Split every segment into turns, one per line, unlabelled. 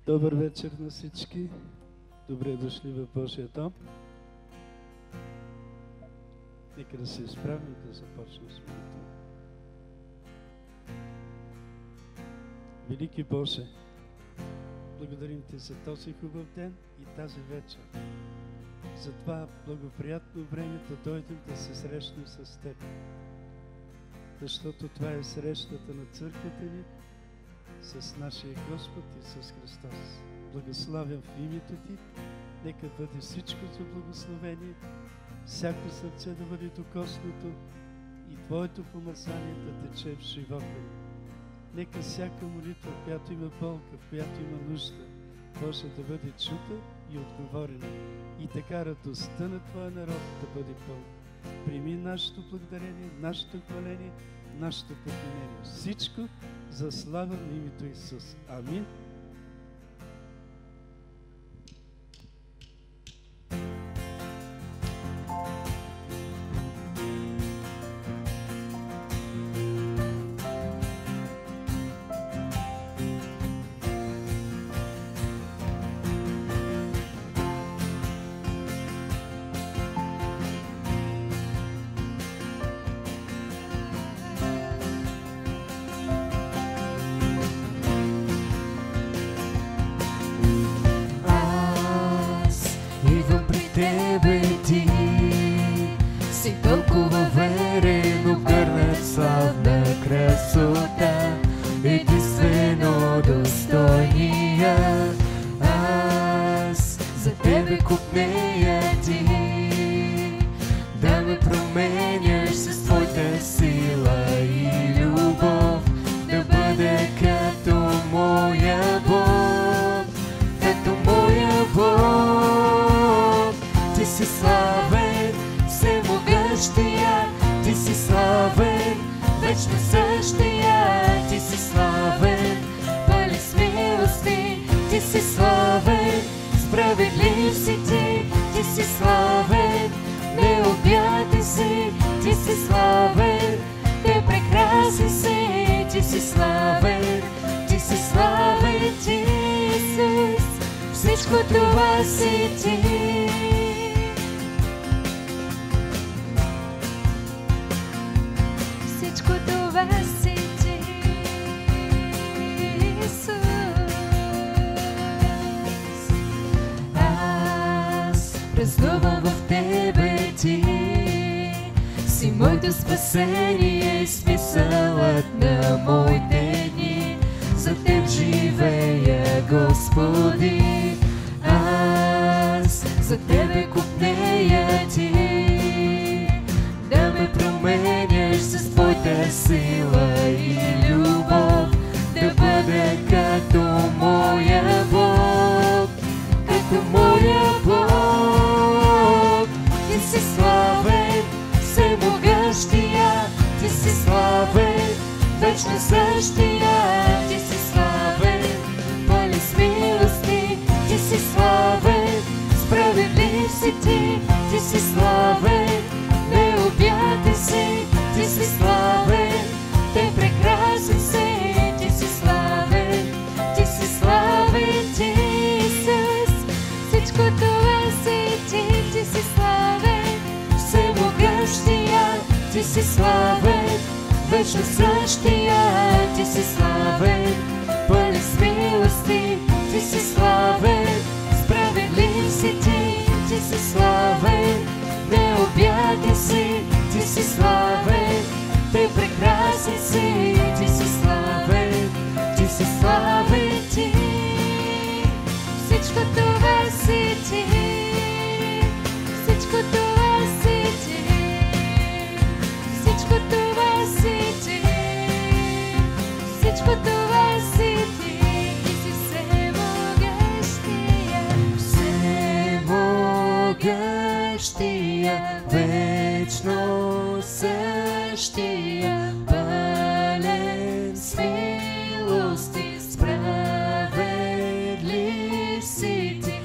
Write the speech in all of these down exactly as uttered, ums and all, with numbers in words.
Добър вечер на всички. Добре дошли в Божия дом. Нека да се изправим и да започнем с молитва. Велики Боже, благодарим Ти за този хубав ден и тази вечер. За това благоприятно време да дойдем да се срещнем с Теб. Защото това е срещата на църквата ни с нашия Господ Исус Христос. Благославям в името Ти. Нека бъде всичко за благословение, всяко сърце да бъде докоснато и Твоето помазание да тече в живота ни. Нека всяка молитва, в която има болка, в която има нужда, може да бъде чута и отговорена. И така радостта на Твоя народ да бъде пълна. Прими нашето благодарение, нашето хваление, нашето поклонение. Всичко за слава на името Исус. Амин.
Тебе Ти си толкова верен, обгърнат славна красота, единствено достойния. Аз за Тебе купнея Ти, да ме променяш с Твоята сила и любов, да бъда като моя Бог, като моя Бог. Ти си славен, всемогъщия, Ти си славен, вечно същия. Ти си славен, пълен с милости, Ти си славен, справедлив си Ти. Ти си славен, необятен си, Ти си славен, Те прекрасен си. Ти си славен, Ти си славен, Ти Исус, всичко това си Ти. Всичко това си Ти, Исус. Аз празнувам в Тебе Ти, си моето спасение и смисълът на моите дни. За Теб живея, Господи, аз за Тебе купнея Ти, да ме променяш с Твоята сила и любов, да бъда като моя Бог, като моя Бог. Ти си славен, всемогъщия, Ти си славен, вечно същия. Ти си славен, пълен с милости, Ти си славен, справедлив си Ти. Ти си славен, необятен си, Ти си славен, Те прекрасен си. Ти си славен, Ти си славен, Ти Исус, всичко това си Ти. Ти си славен, всемогъщия, Ти си славен, вечно същия. Ти си славен, пълен с милости, Ти си славен, справедлив си Ти. Ти си славен, необятен си, Ти си славен, Те прекрасен си. Ти си славен, Ти си славен, Ти, всичко това си Ти, всичко това си Ти, всичко това си Ти, всичко това си Ти. Ти си всемогъщия, всемогъщия, вечно същия, пълен с милости, справедлив си Ти,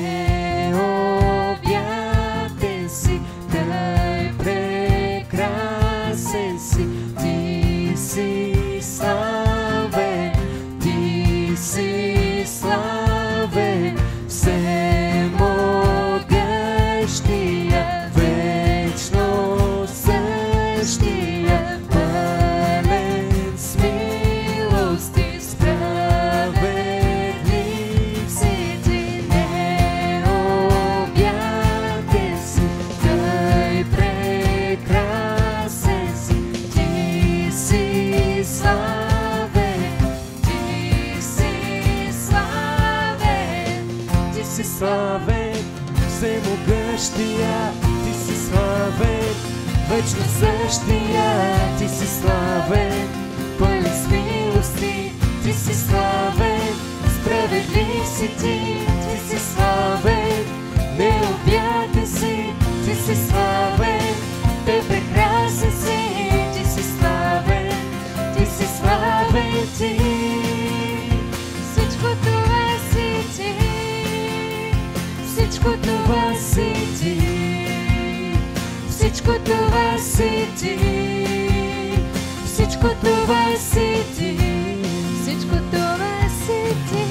необятен си, Тъй прекрасен си. Ти си славен, Ти си славен. вечно същия. Ти си славен, пълен с милости, ти си славен, справедлив си ти, ти си славен, необятен си, ти си славен, те прекрасен си, ти си славен, ти си славен ти. Всичко това си ти, всичко това си ти, всичко това си ти, всичко това си ти, всичко това си ти,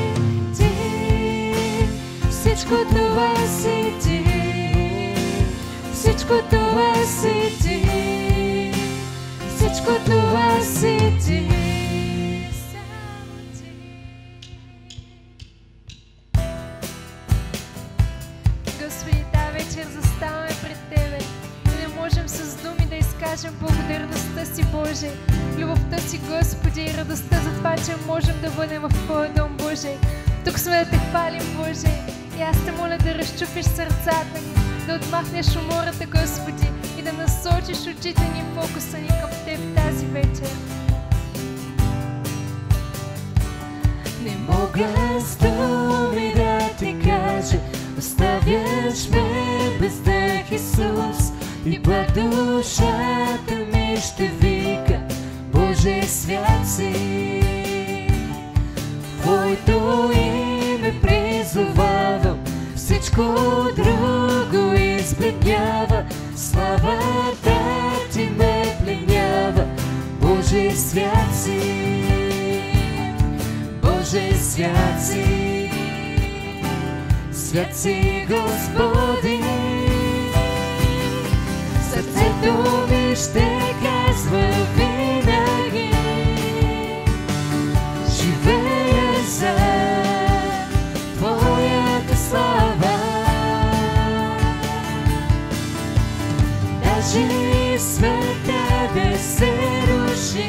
ти, всичко това си ти, всичко това си ти, всичко това си ти. Господи, тази вечер заставаме пред Тебе и не можем с думи да изкажем благодарността си, Боже, любовта си, Господи, и радостта за това, че можем да бъдем в Твоя дом, Боже. Тук сме да Те хвалим, Боже, и аз Те моля да разчупиш сърцата ни, да отмахнеш умората, Господи, и да насочиш очите ни, фокуса ни към Теб тази вечер. Не мога с думи да Ти кажа, оставяш ме без дъх, Исус, и пак душата ми ще вика, Боже, свят си. Твоето име призовавам, всичко друго избледнява, славата Ти ме пленява, Боже, свят си, Боже, свят си, свят си, Господи. Сърцето ми ще казва винаги, живея за Твоята слава. Даже и света да се руши,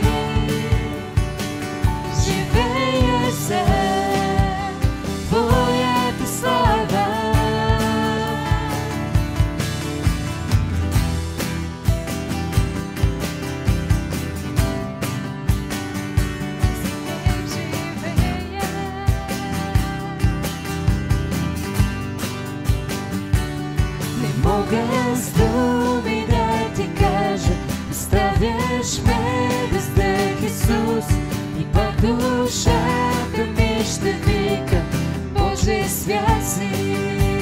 живея за Твоята слава. Мога с думи да Ти кажа, оставяш ме без дъх, Исус, и пак душата ми ще вика, Боже, свят си.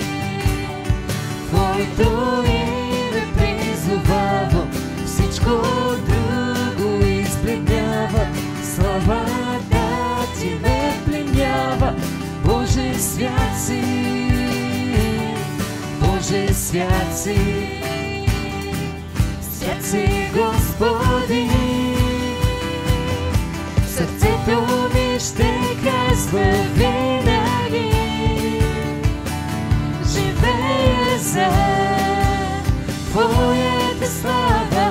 Твоето име призовавам, всичко друго избледнява, славата Ти ме пленява, Боже, свят си. Боже, свят си, свят си, Господи. Сърцето ми ще казва винаги, живея за Твоята слава.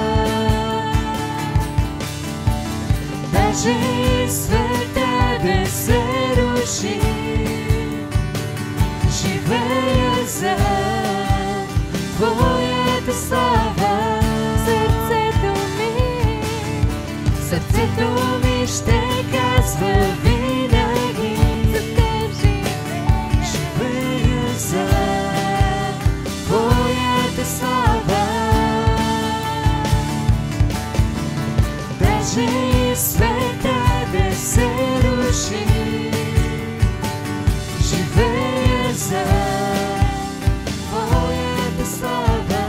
Даже и света да се руши, живея за Твоята слава. Сърцето ми, сърцето ми ще казва винаги, за Теб живея, живея за Твоята слава. Даже и света да се руши, живея за Твоята слава.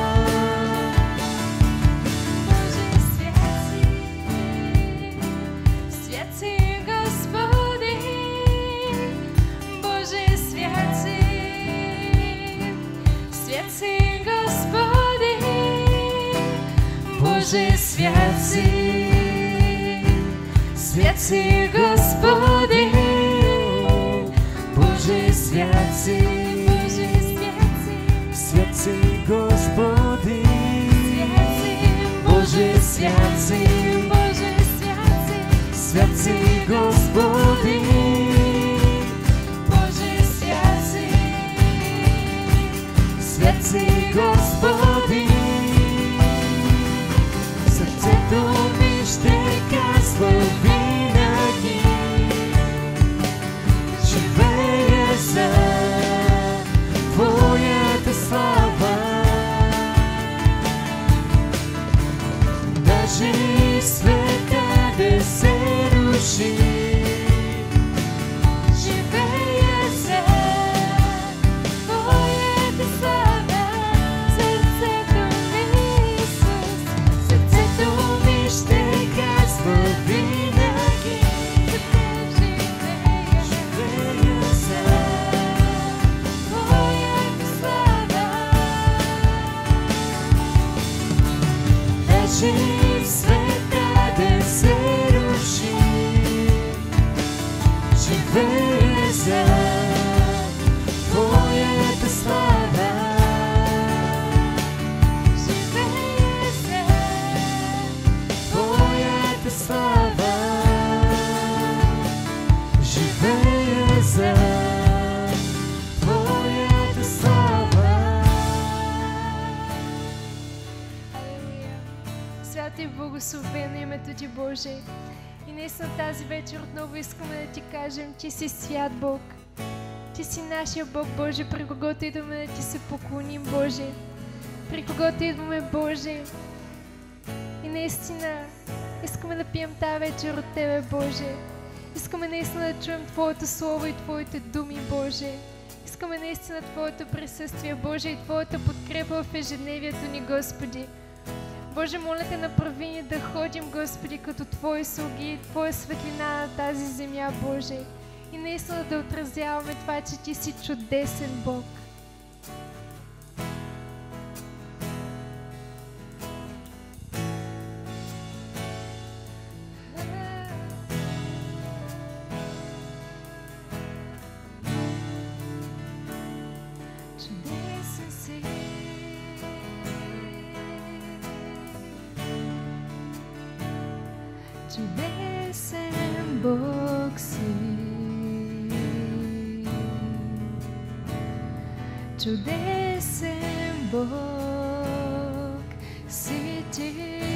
Боже, свят си, свят си, Господи. Боже, свят си, свят си, Господи. Боже, свят си, свят си, Господи. Боже, свят си, Боже, свят си, свят си, Господи. Боже, свят си, Боже, свят си, свят си, Господи. Боже, свят си, свят си, Господи. Божий света да се руши. Живея за Твоята слава. Живея за Твоята слава. Живея за Твоята слава.
Свято и благословено името Ти, Боже. И наистина тази вечер отново искаме да Ти кажем, Ти си свят Бог. Ти си нашия Бог, Боже, при когото идваме да Ти се поклоним, Боже. При когото идваме, Боже. И наистина искаме да пием тази вечер от Тебе, Боже. Искаме наистина да чуем Твоето Слово и Твоите думи, Боже. Искаме наистина Твоето присъствие, Боже, и Твоята подкрепа в ежедневието ни, Господи. Боже, моля Те, направи ни да ходим, Господи, като Твои слуги, Твоя светлина на тази земя, Боже. И наистина да отразяваме това, че Ти си чудесен Бог. Чудесен си. Чудесен Бог си. Чудесен Бог си Ти.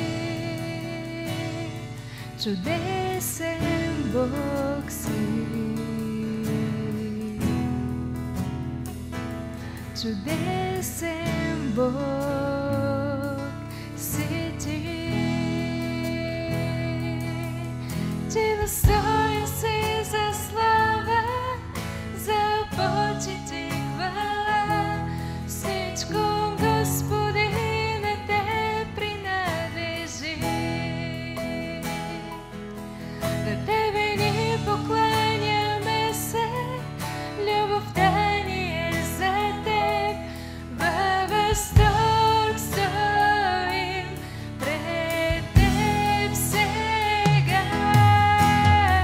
Чудесен Бог си. Чудесен Бог си Ти. Ти достоен си за слава, за почет и хвала. Всичко, Господи, на Те принадлежи. На Тебе ни покланяме се, любовта ни е за Теб. Във възторг стоим пред Теб сега.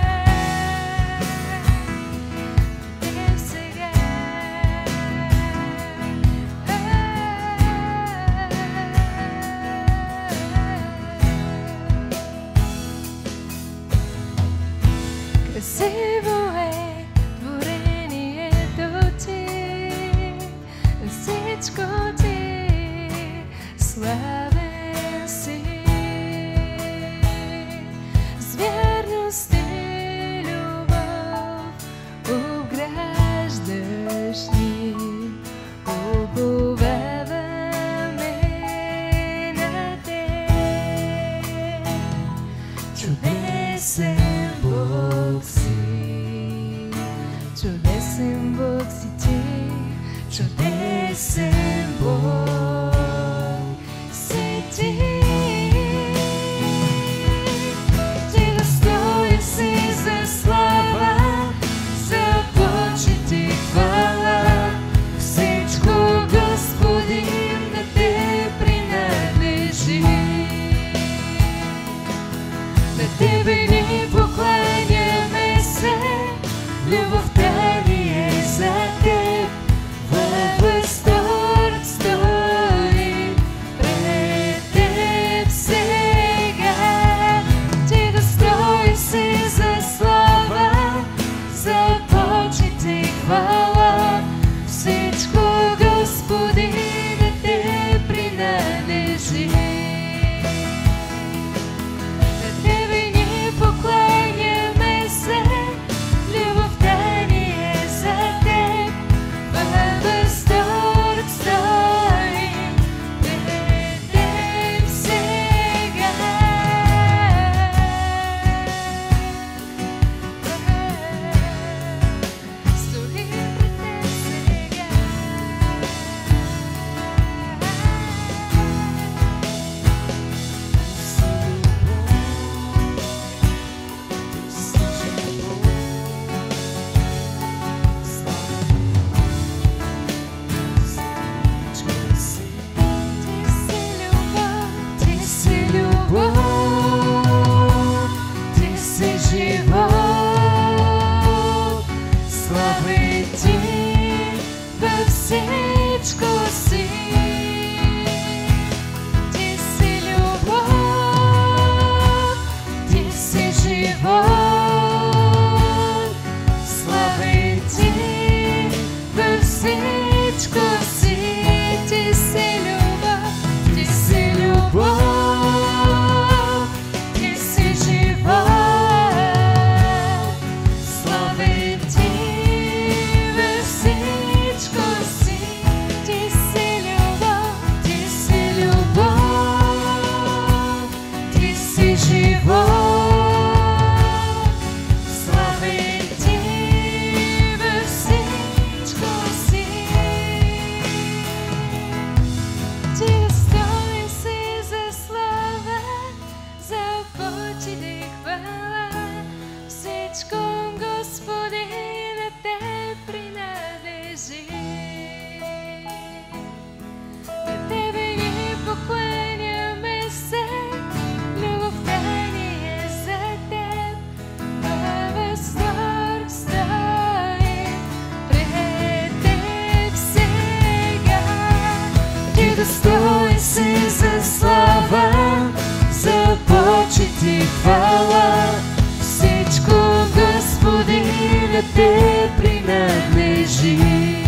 ти хвала, всичко, Господи, на Те принадлежи.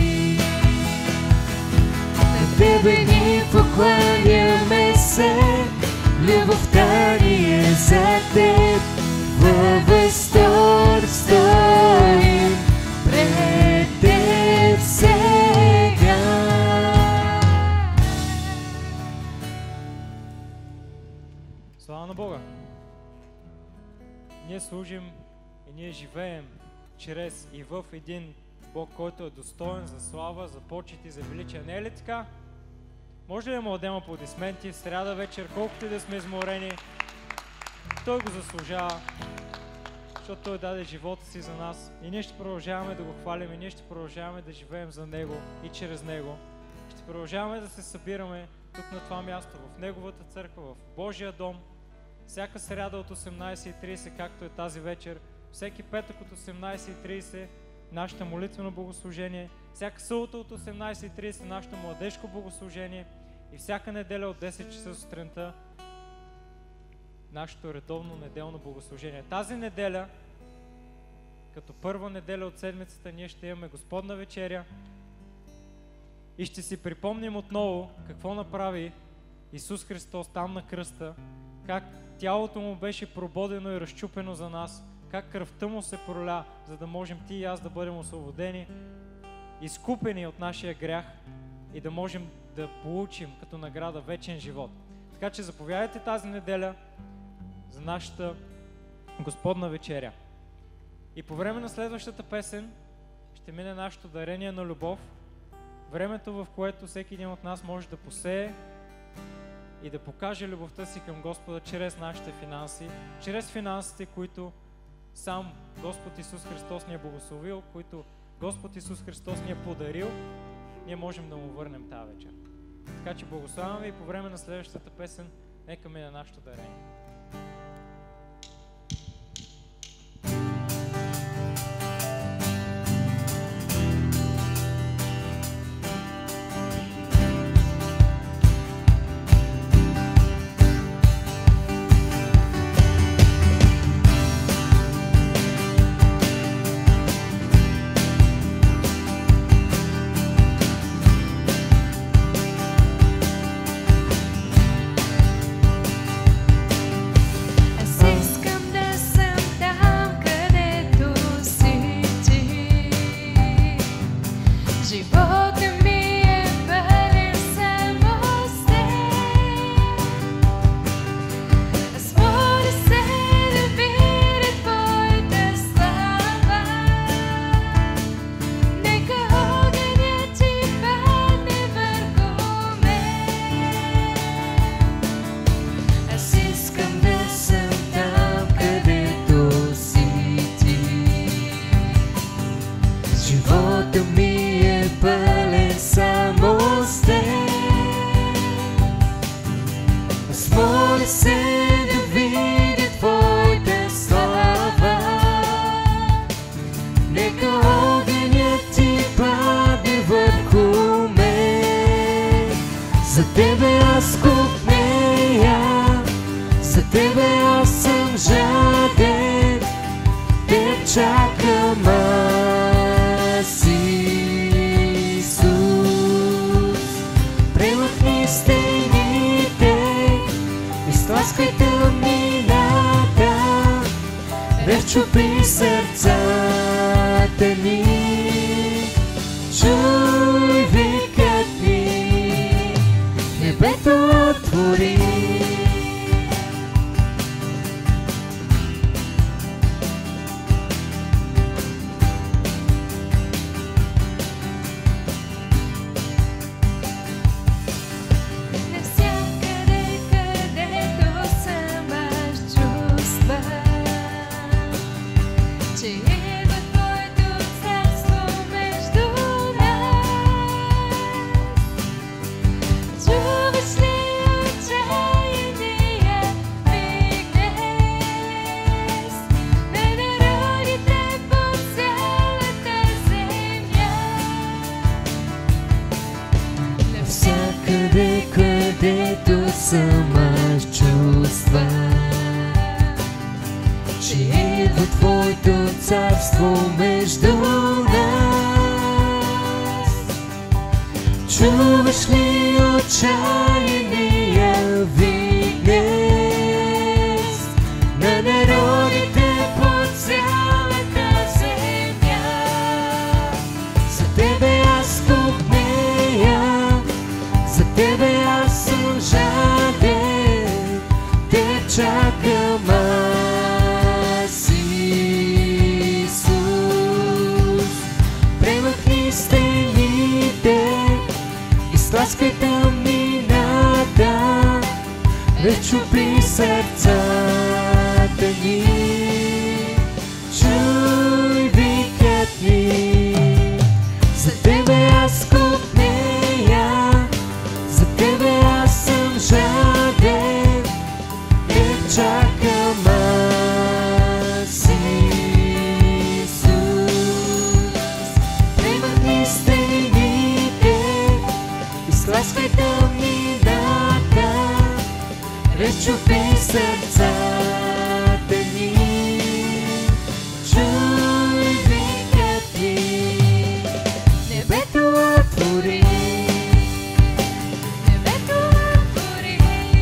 На Тебе ни покланяме се, любовта ни е за Теб, във възторг стоим пред Теб сега.
Слава на Бога! Ние служим и ние живеем чрез и в един Бог, който е достоен за слава, за почет и за величие. Не е ли така? Може ли да му дадем аплодисменти в сряда вечер, колкото и да сме изморени? Той го заслужава, защото Той даде живота си за нас и ние ще продължаваме да го хвалим и ние ще продължаваме да живеем за Него и чрез Него. Ще продължаваме да се събираме тук на това място, в Неговата църква, в Божия дом, всяка сряда от осемнайсет и трийсет, както е тази вечер, всеки петък от осемнайсет и трийсет, нашето молитвено богослужение, всяка събота от осемнайсет и трийсет, нашето младежко богослужение и всяка неделя от десет часа сутринта, нашето редовно неделно богослужение. Тази неделя, като първа неделя от седмицата, ние ще имаме Господна вечеря и ще си припомним отново какво направи Исус Христос там на кръста, как тялото Му беше прободено и разчупено за нас, как кръвта Му се проля, за да можем ти и аз да бъдем освободени, изкупени от нашия грях и да можем да получим като награда вечен живот. Така че заповядайте тази неделя за нашата Господна вечеря. И по време на следващата песен ще мине нашето дарение на любов, времето, в което всеки един от нас може да посее и да покаже любовта си към Господа чрез нашите финанси, чрез финансите, които сам Господ Исус Христос ни е благословил, които Господ Исус Христос ни е подарил, ние можем да Му върнем тази вечер. Така че благославяме и по време на следващата песен нека мине нашето дарение.
Чупи сърцата ни, чуй викът ни, небето отвори. Където съм аз чувства, царство между нас. Чуваш ли отчаяния вигнес на народите по цялата земя? За тебе аз купнея, за тебе аз съм жаден, те чакам аз, Исус. Премахни стените, изтласкай тъмнината, разчупи сърцата ни, чуй викът ни. За тебе аз купнея, за тебе аз съм жаден, те чакам аз, Исус. Премахни стените, изтласкай тъмнината, разчупи сърцата ни, чуй викът ни. Небето отвори,
Небето отвори,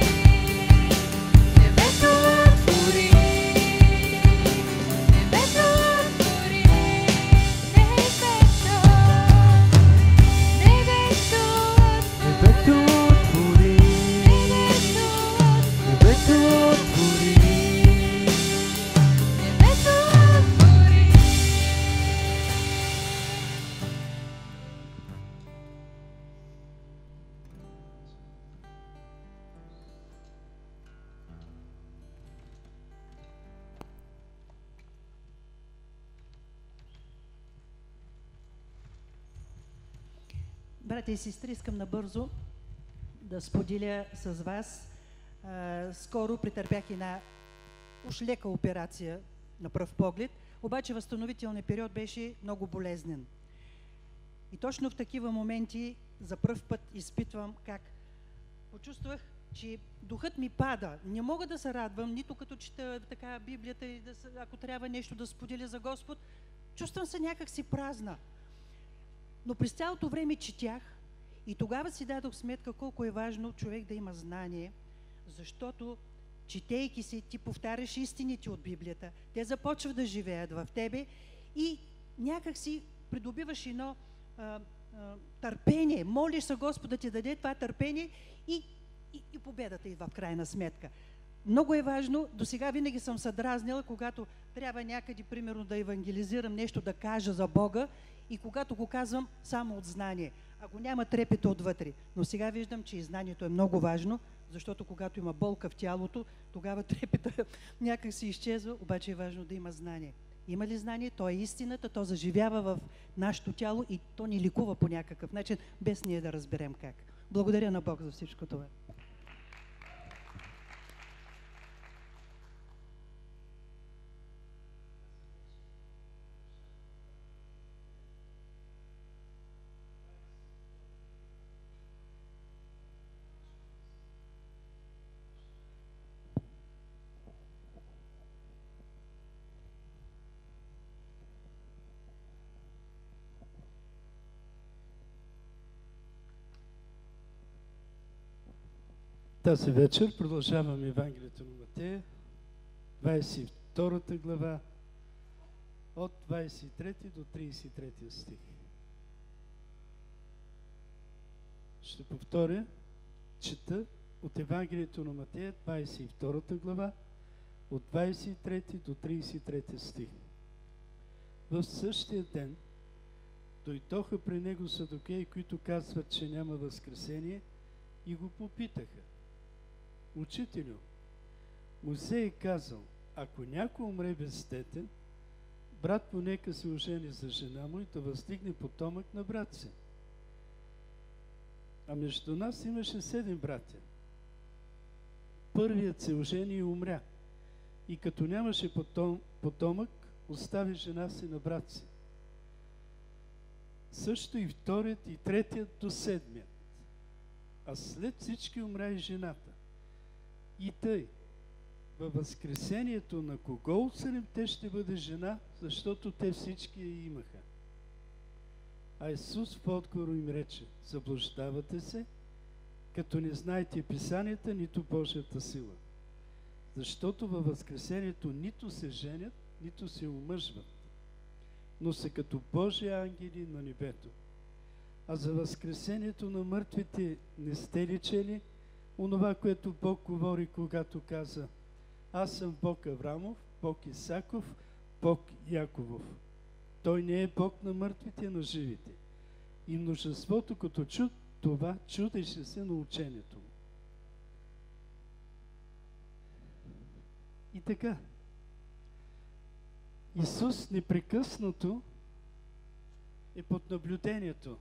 небето отвори, небето отвори, небето, небето
небето отвори,
небето
небето отвори.
небето отвори.
Братя и сестри, искам набързо да споделя с вас. А, скоро претърпях една уж лека операция на пръв поглед, обаче възстановителният период беше много болезнен. И точно в такива моменти за пръв път изпитвам как почувствах, че духът ми пада. Не мога да се радвам, нито като чета така Библията и да, се- ако трябва нещо да споделя за Господ, чувствам се някак си празна. Но през цялото време четях и тогава си дадох сметка колко е важно човек да има знание, защото четейки си, ти повтаряш истините от Библията, те започват да живеят в тебе и някак си придобиваш едно а, а, търпение. Молиш се Господ да ти даде това търпение и, и, и победата идва в крайна сметка. Много е важно, до сега винаги съм се дразнила, когато трябва някъде, примерно, да евангелизирам нещо, да кажа за Бога, и когато го казвам само от знание, ако няма трепета отвътре. Но сега виждам, че и знанието е много важно, защото когато има болка в тялото, тогава трепета някак си изчезва, обаче е важно да има знание. Има ли знание? То е истината, то заживява в нашето тяло и то ни ликува по някакъв начин, без ние да разберем как. Благодаря на Бог за всичко това.
Тази вечер продължаваме Евангелието на Матея, двадесет и втора глава, от двадесет и трети до тридесет и трети стих. Ще повторя, чета от Евангелието на Матея, двадесет и втора глава, от двадесет и трети до тридесет и трети стих. В същия ден дойдоха при него садокеи, които казват, че няма възкресение, и го попитаха: Учителю, Мойсей е казал, ако някой умре бездетен, брат му нека се ожени за жена му и да въздигне потомък на брат си. А между нас имаше седем братя. Първият се ожени и умря, и като нямаше потом, потомък, остави жена си на брат си. Също и вторият и третият до седмият. А след всички умря и жената. И тъй, във възкресението на кого от седемте ще бъде жена, защото те всички я имаха. А Исус в отговор им рече: заблуждавате се, като не знаете писанията, нито Божията сила. Защото във възкресението нито се женят, нито се омъжват, но са като Божии ангели на небето. А за възкресението на мъртвите не сте ли чели онова, което Бог говори, когато каза: аз съм Бог Аврамов, Бог Исаков, Бог Яковов. Той не е Бог на мъртвите, на живите. И множеството, като чу това, чудеше се на учението му. И така, Исус непрекъснато е под наблюдението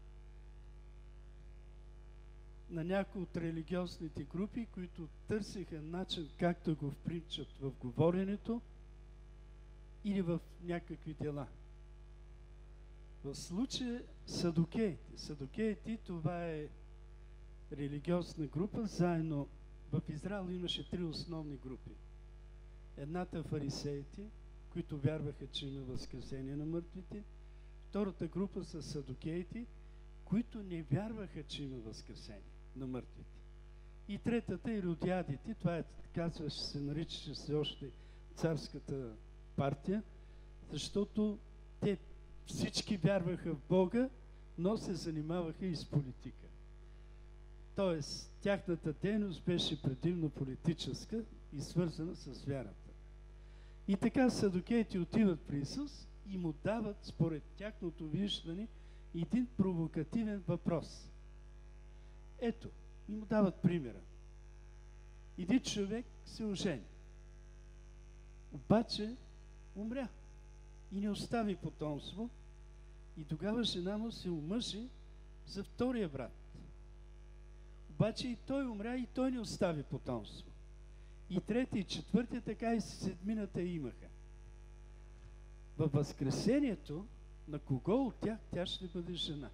на някои от религиозните групи, които търсиха начин как да го впринчат в говоренето или в някакви дела. В случая садукеите. Садукеите, това е религиозна група, заедно в Израел имаше три основни групи. Едната фарисеите, които вярваха, че има възкресение на мъртвите. Втората група са садукеите, които не вярваха, че има възкресение на мъртвите. И третата, иродиадите, това е, казваше, се наричаше се още царската партия, защото те всички вярваха в Бога, но се занимаваха и с политика. Тоест, тяхната дейност беше предимно политическа и свързана с вярата. И така садукеите отиват при Исус и му дават, според тяхното виждане, един провокативен въпрос. Ето, и му дават примера. Един човек се ожени, обаче умря и не остави потомство, и тогава жена му се омъжи за втория брат. Обаче и той умря, и той не остави потомство. И трети, и четвърти, така и седмината имаха. Във възкресението на кого от тях тя ще бъде жена?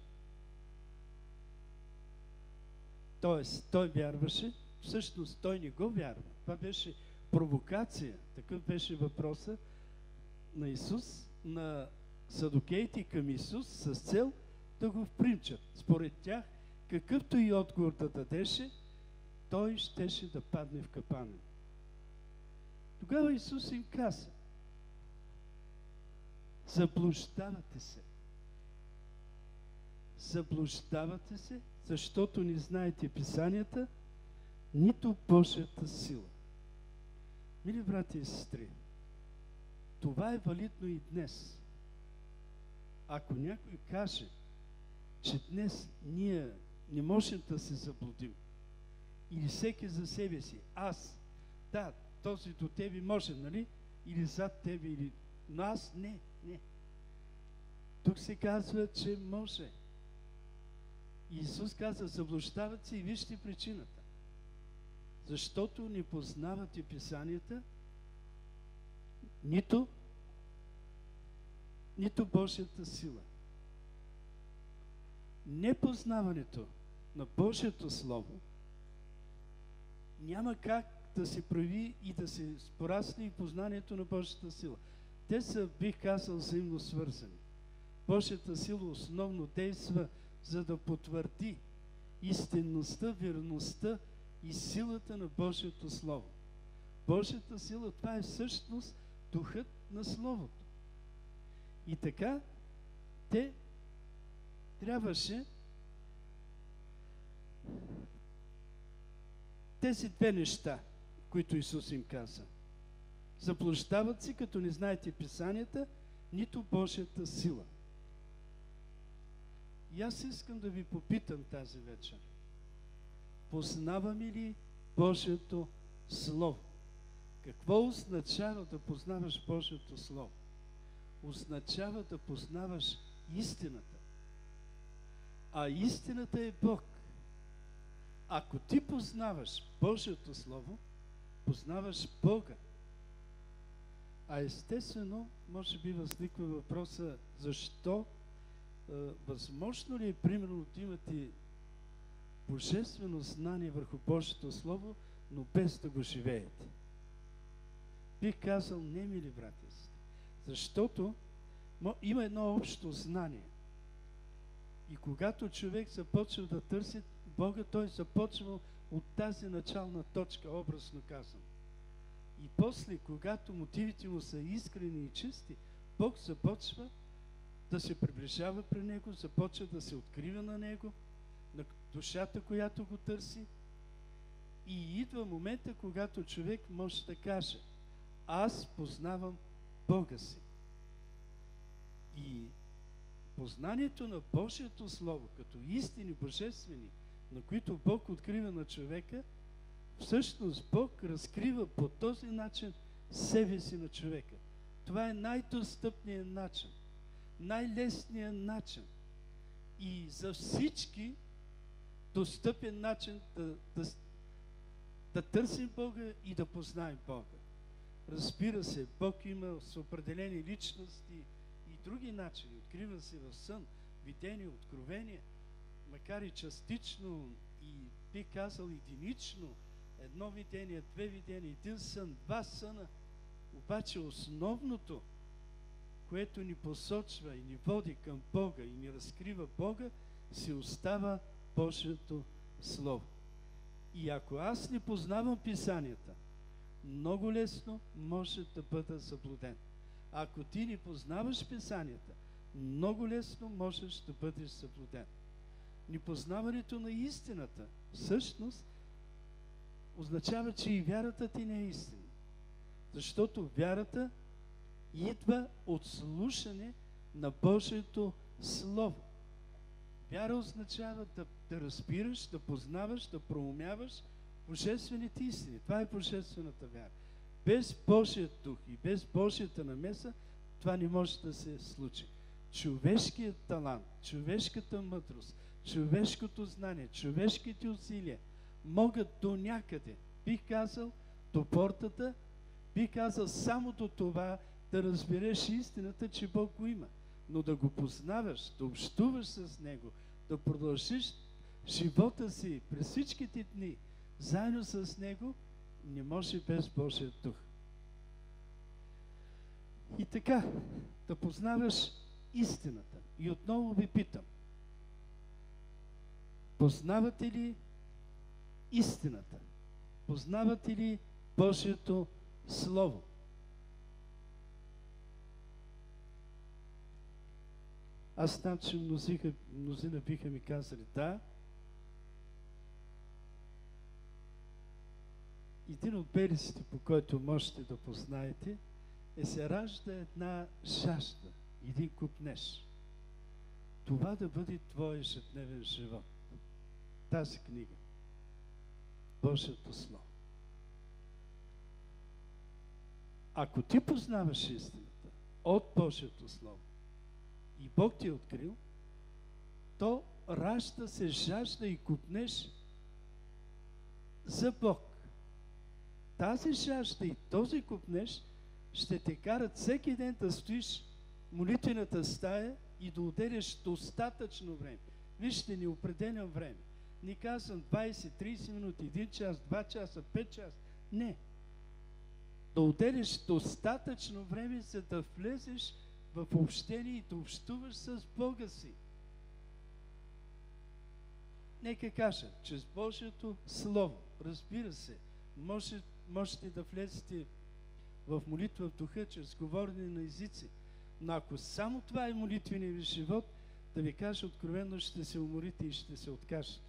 Тоест, той вярваше, всъщност той не го вярва. Това беше провокация, такъв беше въпроса на Исус, на садукеите към Исус, с цел да го впринчат. Според тях, какъвто и отговор да дадеше, той щеше да падне в капана. Тогава Исус им каза: заблуждавате се. Заблуждавате се, защото не знаете писанията, нито Божията сила. Мили брати и сестри, това е валидно и днес. Ако някой каже, че днес ние не можем да се заблудим, или всеки за себе си, аз, да, този до тебе може, нали? Или зад тебе, или... Но аз не, не. Тук се казва, че може. И Исус каза: заблуждават се, и вижте причината. Защото не познавате писанията, нито, нито Божията сила. Непознаването на Божието Слово няма как да се прояви и да се порасне и познанието на Божията сила. Те са, бих казал, взаимно свързани. Божията сила основно действа, за да потвърди истинността, верността и силата на Божието Слово. Божията сила, това е всъщност духът на Словото. И така, те трябваше тези две неща, които Исус им каза. Заблуждават се, като не знаете писанията, нито Божията сила. И аз искам да ви попитам тази вечер: познаваме ли Божието Слово? Какво означава да познаваш Божието Слово? Означава да познаваш истината. А истината е Бог. Ако ти познаваш Божието Слово, познаваш Бога. А естествено, може би възниква въпроса: защо? Е, възможно ли е, примерно, да имате божествено знание върху Божието Слово, но без да го живеете? Бих казал не, мили братя. Защото има едно общо знание. И когато човек започва да търси Бога, той започва от тази начална точка, образно казано. И после, когато мотивите му са искрени и чисти, Бог започва да се приближава при него, започва да се открива на него, на душата, която го търси. И идва момента, когато човек може да каже: аз познавам Бога си. И познанието на Божието Слово, като истини божествени, на които Бог открива на човека, всъщност Бог разкрива по този начин себе си на човека. Това е най-достъпният начин, най-лесният начин и за всички достъпен начин да, да, да търсим Бога и да познаем Бога. Разбира се, Бог има с определени личности и други начини. Открива се в сън, видение, откровение, макар и частично и би казал единично, едно видение, две видения, един сън, два съна. Обаче основното, което ни посочва и ни води към Бога и ни разкрива Бога, си остава Божието Слово. И ако аз не познавам Писанията, много лесно може да бъда заблуден. Ако ти не познаваш Писанията, много лесно можеш да бъдеш заблуден. Непознаването на истината всъщност означава, че и вярата ти не е истина. Защото вярата идва от слушане на Божието Слово. Вяра означава да, да разбираш, да познаваш, да проумяваш божествените истини. Това е божествената вяра. Без Божият дух и без Божията намеса това не може да се случи. Човешкият талант, човешката мъдрост, човешкото знание, човешките усилия могат до някъде, бих казал, до портата, бих казал само до това да разбереш истината, че Бог го има. Но да го познаваш, да общуваш с Него, да продължиш живота си през всичките дни заедно с Него, не може без Божия дух. И така, да познаваш истината. И отново ви питам: познавате ли истината? Познавате ли Божието Слово? Аз знам, че мнозина, мнозина биха ми казали да. Един от белезите, по който можете да познаете, е се ражда една жажда, един купнеж. Това да бъде твой ежедневен живот. Тази книга. Божието Слово. Ако ти познаваш истината от Божието Слово и Бог ти е открил, то ражда се жажда и купнеж за Бог. Тази жажда и този купнеж ще те карат всеки ден да стоиш в молитвената стая и да отделяш достатъчно време. Вижте, не определям време. Не казвам двайсет, трийсет минути, един час, два часа, пет часа. Не. Да отделяш достатъчно време, за да влезеш в общение и да общуваш с Бога си. Нека кажа, чрез Божието Слово, разбира се, може, можете да влезете в молитва в духа, чрез говорене на езици. Но ако само това е молитвеният ви живот, да ви кажа откровено, ще се уморите и ще се откажете.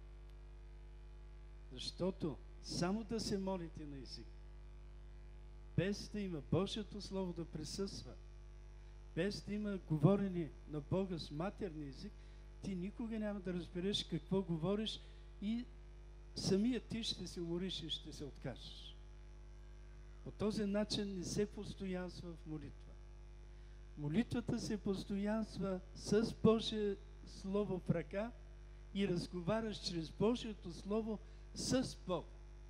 Защото само да се молите на език, без да има Божието Слово да присъства, без да има говорене на Бога с матерния език, ти никога няма да разбереш какво говориш и самият ти ще се умориш и ще се откажеш. По този начин не се постоянства в молитва. Молитвата се постоянства с Божие Слово в ръка и разговаряш чрез Божието Слово с Бог.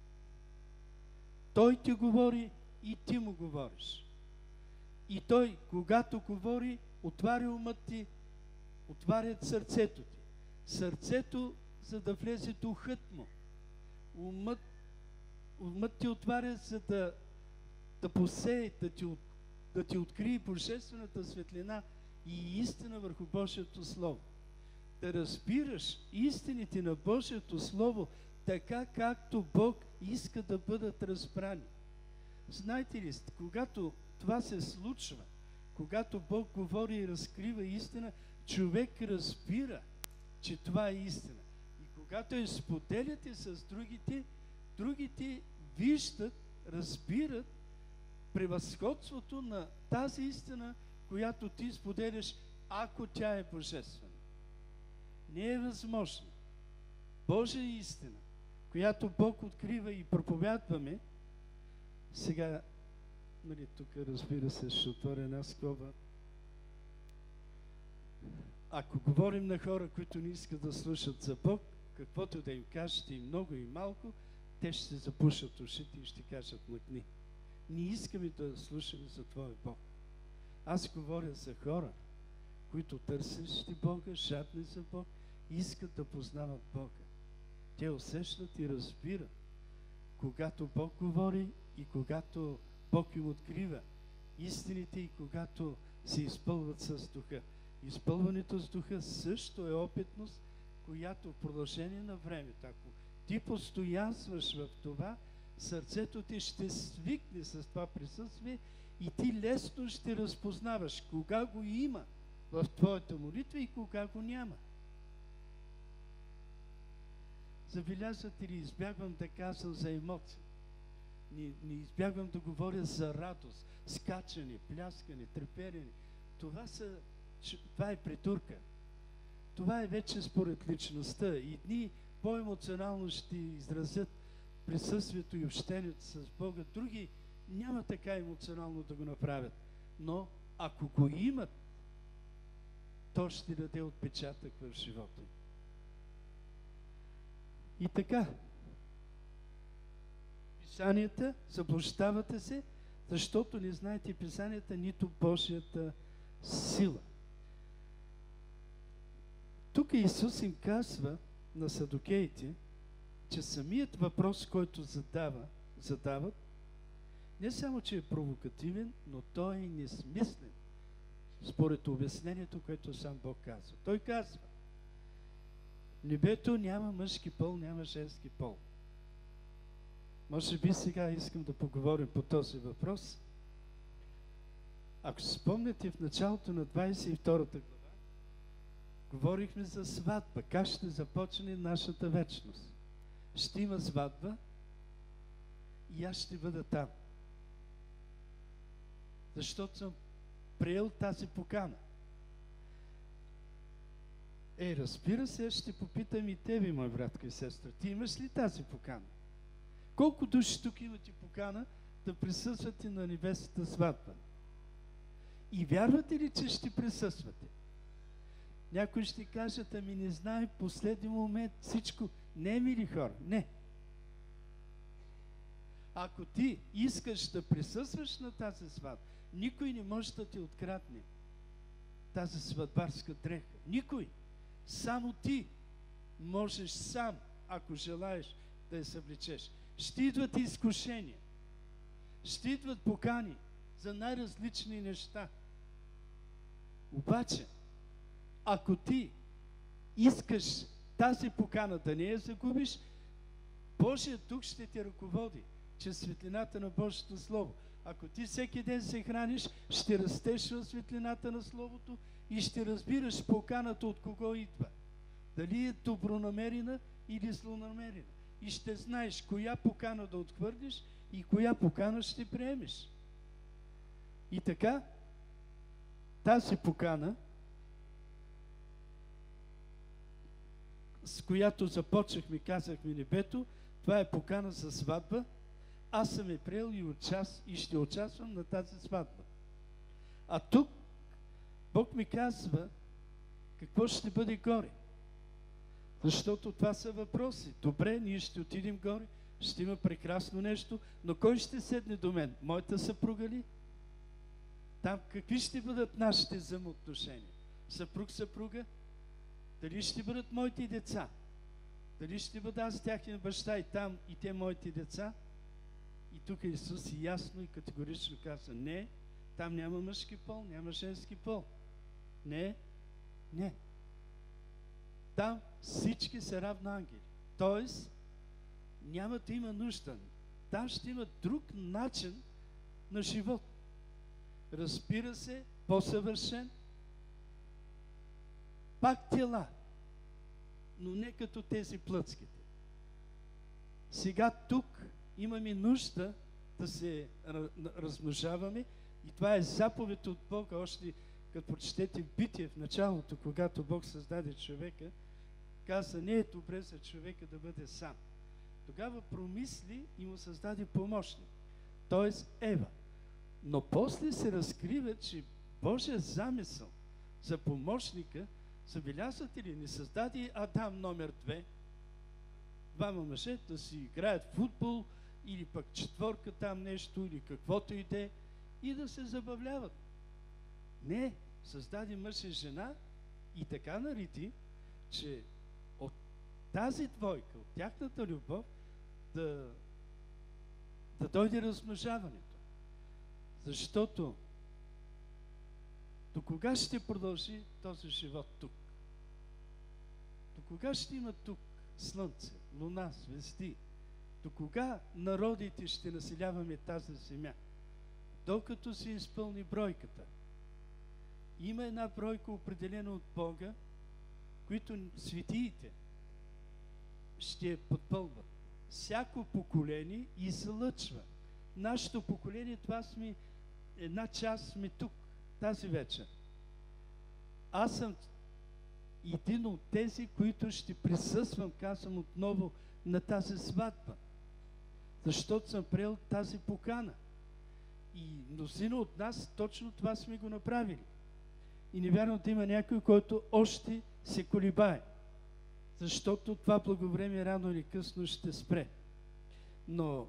Той ти говори и ти му говориш. И Той, когато говори, отваря умът ти, отваря сърцето ти. Сърцето, за да влезе духът му. Умът, умът ти отваря, за да да посее, да ти, от- да ти открие божествената светлина и истина върху Божието Слово. Да разбираш истините на Божието Слово така, както Бог иска да бъдат разбрани. Знаете ли, когато това се случва, когато Бог говори и разкрива истина, човек разбира, че това е истина. И когато я споделяте с другите, другите виждат, разбират превъзходството на тази истина, която ти споделяш, ако тя е божествена. Не е възможно Божия истина, която Бог открива и проповядваме. Сега, нали, тук разбира се, ще отворя една скоба. Ако говорим на хора, които не искат да слушат за Бог, каквото да им кажете и много и малко, те ще се запушат ушите и ще кажат: мъкни. Не искаме да слушаме за Твоя Бог. Аз говоря за хора, които търсещи Бога, жадни за Бог, искат да познават Бога. Те усещат и разбират, когато Бог говори и когато Бог им открива истините и когато се изпълват с Духа. Изпълването с Духа също е опитност, която в продължение на времето, ако ти постоянстваш в това, сърцето ти ще свикне с това присъствие и ти лесно ще разпознаваш кога го има в твоята молитва и кога го няма. Забелязвате ли, избягвам да казвам за емоции. Не, не избягвам да говоря за радост, скачане, пляскане, треперене. Това, са, това е притурка. Това е вече според личността. Едни по-емоционално ще изразят присъствието и общението с Бога, други няма така емоционално да го направят. Но ако го имат, то ще даде отпечатък в живота им. И така, Писанията, заблуждавате се, защото не знаете Писанията, нито Божията сила. Тук Исус им казва на садокеите, че самият въпрос, който задава, задават, не само, че е провокативен, но той е несмислен, според обяснението, което сам Бог казва. Той казва: небето няма мъжки пол, няма женски пол. Може би сега искам да поговорим по този въпрос. Ако се спомняте, в началото на двадесет и втората глава говорихме за сватба, как ще започне нашата вечност. Ще има сватба и аз ще бъда там. Защото съм приел тази покана. Е, разбира се, ще попитам и тебе, мой братка и сестра. Ти имаш ли тази покана? Колко души тук имате покана да присъствате на небесната сватба? И вярвате ли, че ще присъствате? Някои ще кажат: ами не знае, в последния момент всичко. Не, мили хора, не. Ако ти искаш да присъстваш на тази сватба, никой не може да ти открадне тази сватбарска дреха. Никой. Само ти можеш сам, ако желаеш, да я съблечеш. Ще идват изкушения. Ще идват покани за най-различни неща. Обаче, ако ти искаш тази покана да не я загубиш, Божият Дух ще те ръководи чрез светлината на Божието Слово. Ако ти всеки ден се храниш, ще растеш в светлината на Словото и ще разбираш поканата от кого идва. Дали е добронамерена или злонамерена. И ще знаеш коя покана да отхвърлиш и коя покана ще приемеш. И така, тази покана, с която започнахме, казахме небето, това е покана за сватба. Аз съм е приел и, участ... и ще участвам на тази сватба. А тук Бог ми казва какво ще бъде горе. Защото това са въпроси. Добре, ние ще отидем горе, ще има прекрасно нещо, но кой ще седне до мен? Моята съпруга ли? Там какви ще бъдат нашите взаимоотношения? Съпруг-съпруга? Дали ще бъдат моите деца? Дали ще бъда аз тяхен баща и там и те моите деца? И тук Исус ясно и категорично каза: не, там няма мъжки пол, няма женски пол. Не, не. Там всички са равно ангели. Тоест, няма да има нужда. Там ще има друг начин на живот. Разбира се, по-съвършен, пак тела, но не като тези плътските. Сега тук имаме нужда да се размножаваме и това е заповед от Бога. Още като прочетете Битие в началото, когато Бог създаде човека, каза: не е добре за човека да бъде сам. Тогава промисли и му създаде помощник, т.е. Ева. Но после се разкрива, че Божия замисъл за помощника, забелязвате ли, не създаде Адам номер две, двама мъже да си играят футбол или пък четворка там нещо или каквото и де и да се забавляват. Не, създаде мъж и жена и така нареди, че от тази двойка, от тяхната любов да, да дойде размножаването. Защото до кога ще продължи този живот тук? До кога ще има тук слънце, луна, звезди? До кога народите ще населяваме тази земя? Докато се изпълни бройката. Има една бройка, определена от Бога, които светиите ще подпълват. Всяко поколение излъчва. Нашето поколение, това сме, една част сме тук, тази вечер. Аз съм един от тези, които ще присъствам, казвам отново, на тази сватба. Защото съм приел тази покана. И мнозина от нас точно това сме го направили. И не вярвам да има някой, който още се колебае. Защото това благовремие рано или късно ще спре. Но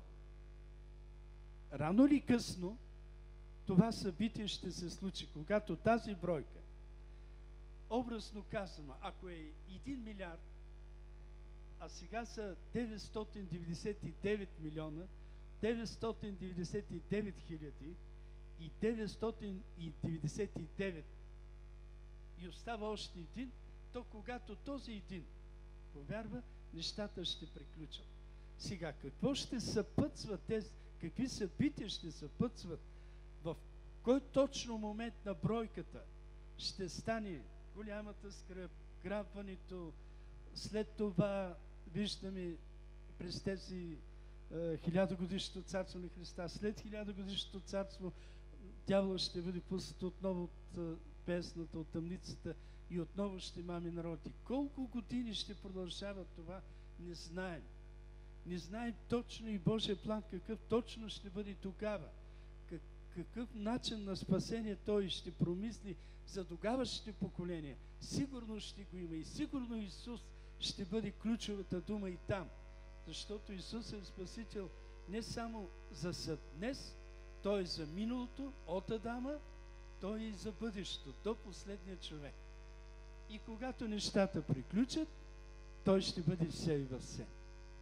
рано или късно това събитие ще се случи, когато тази бройка, образно казано, ако е един милиард, а сега са деветстотин деветдесет и девет милиона, деветстотин деветдесет и девет хиляди и деветстотин деветдесет и девет и остава още един, то когато този един повярва, нещата ще приключат. Сега, какво ще съпътства тези, какви събития ще съпътстват, в кой точно момент на бройката ще стане голямата скръб, грабването, след това виждаме през тези е, хилядогодишното царство на Христа, след хилядогодишното царство дявола ще бъде пуснат отново от е, песната, от тъмницата и отново ще мами народи. Колко години ще продължава това, не знаем. Не знаем точно и Божия план какъв точно ще бъде тогава. Как, какъв начин на спасение Той ще промисли за тогавашните поколения. Сигурно ще го има и сигурно Исус ще бъде ключовата дума и там. Защото Исус е Спасител не само за днес, Той е за миналото, от Адама, Той е и за бъдещето, до последния човек. И когато нещата приключат, Той ще бъде все и във все.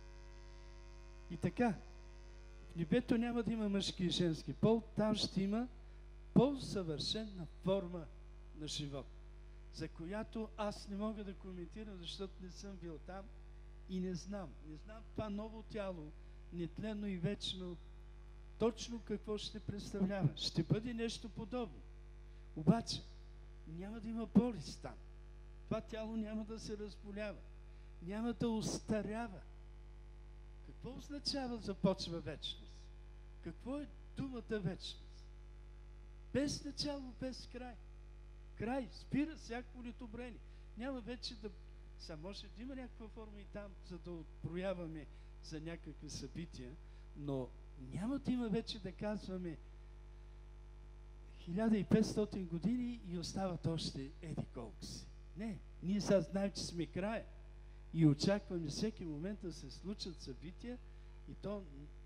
И така, в небето няма да има мъжки и женски пол, там ще има по-съвършена форма на живот, за която аз не мога да коментирам, защото не съм бил там и не знам. Не знам това ново тяло, нетленно и вечно, точно какво ще представлява. Ще бъде нещо подобно. Обаче, няма да има болест там. Това тяло няма да се разболява. Няма да остарява. Какво означава започва вечност? Какво е думата вечност? Без начало, без край. Край, спира всяко недобрение. Няма вече да... Сега може да има някаква форма и там, за да отброяваме за някакви събития, но няма да има вече да казваме хиляда и петстотин години и остават още еди колко си. Не, ние сега знаем, че сме края и очакваме всеки момент да се случат събития и то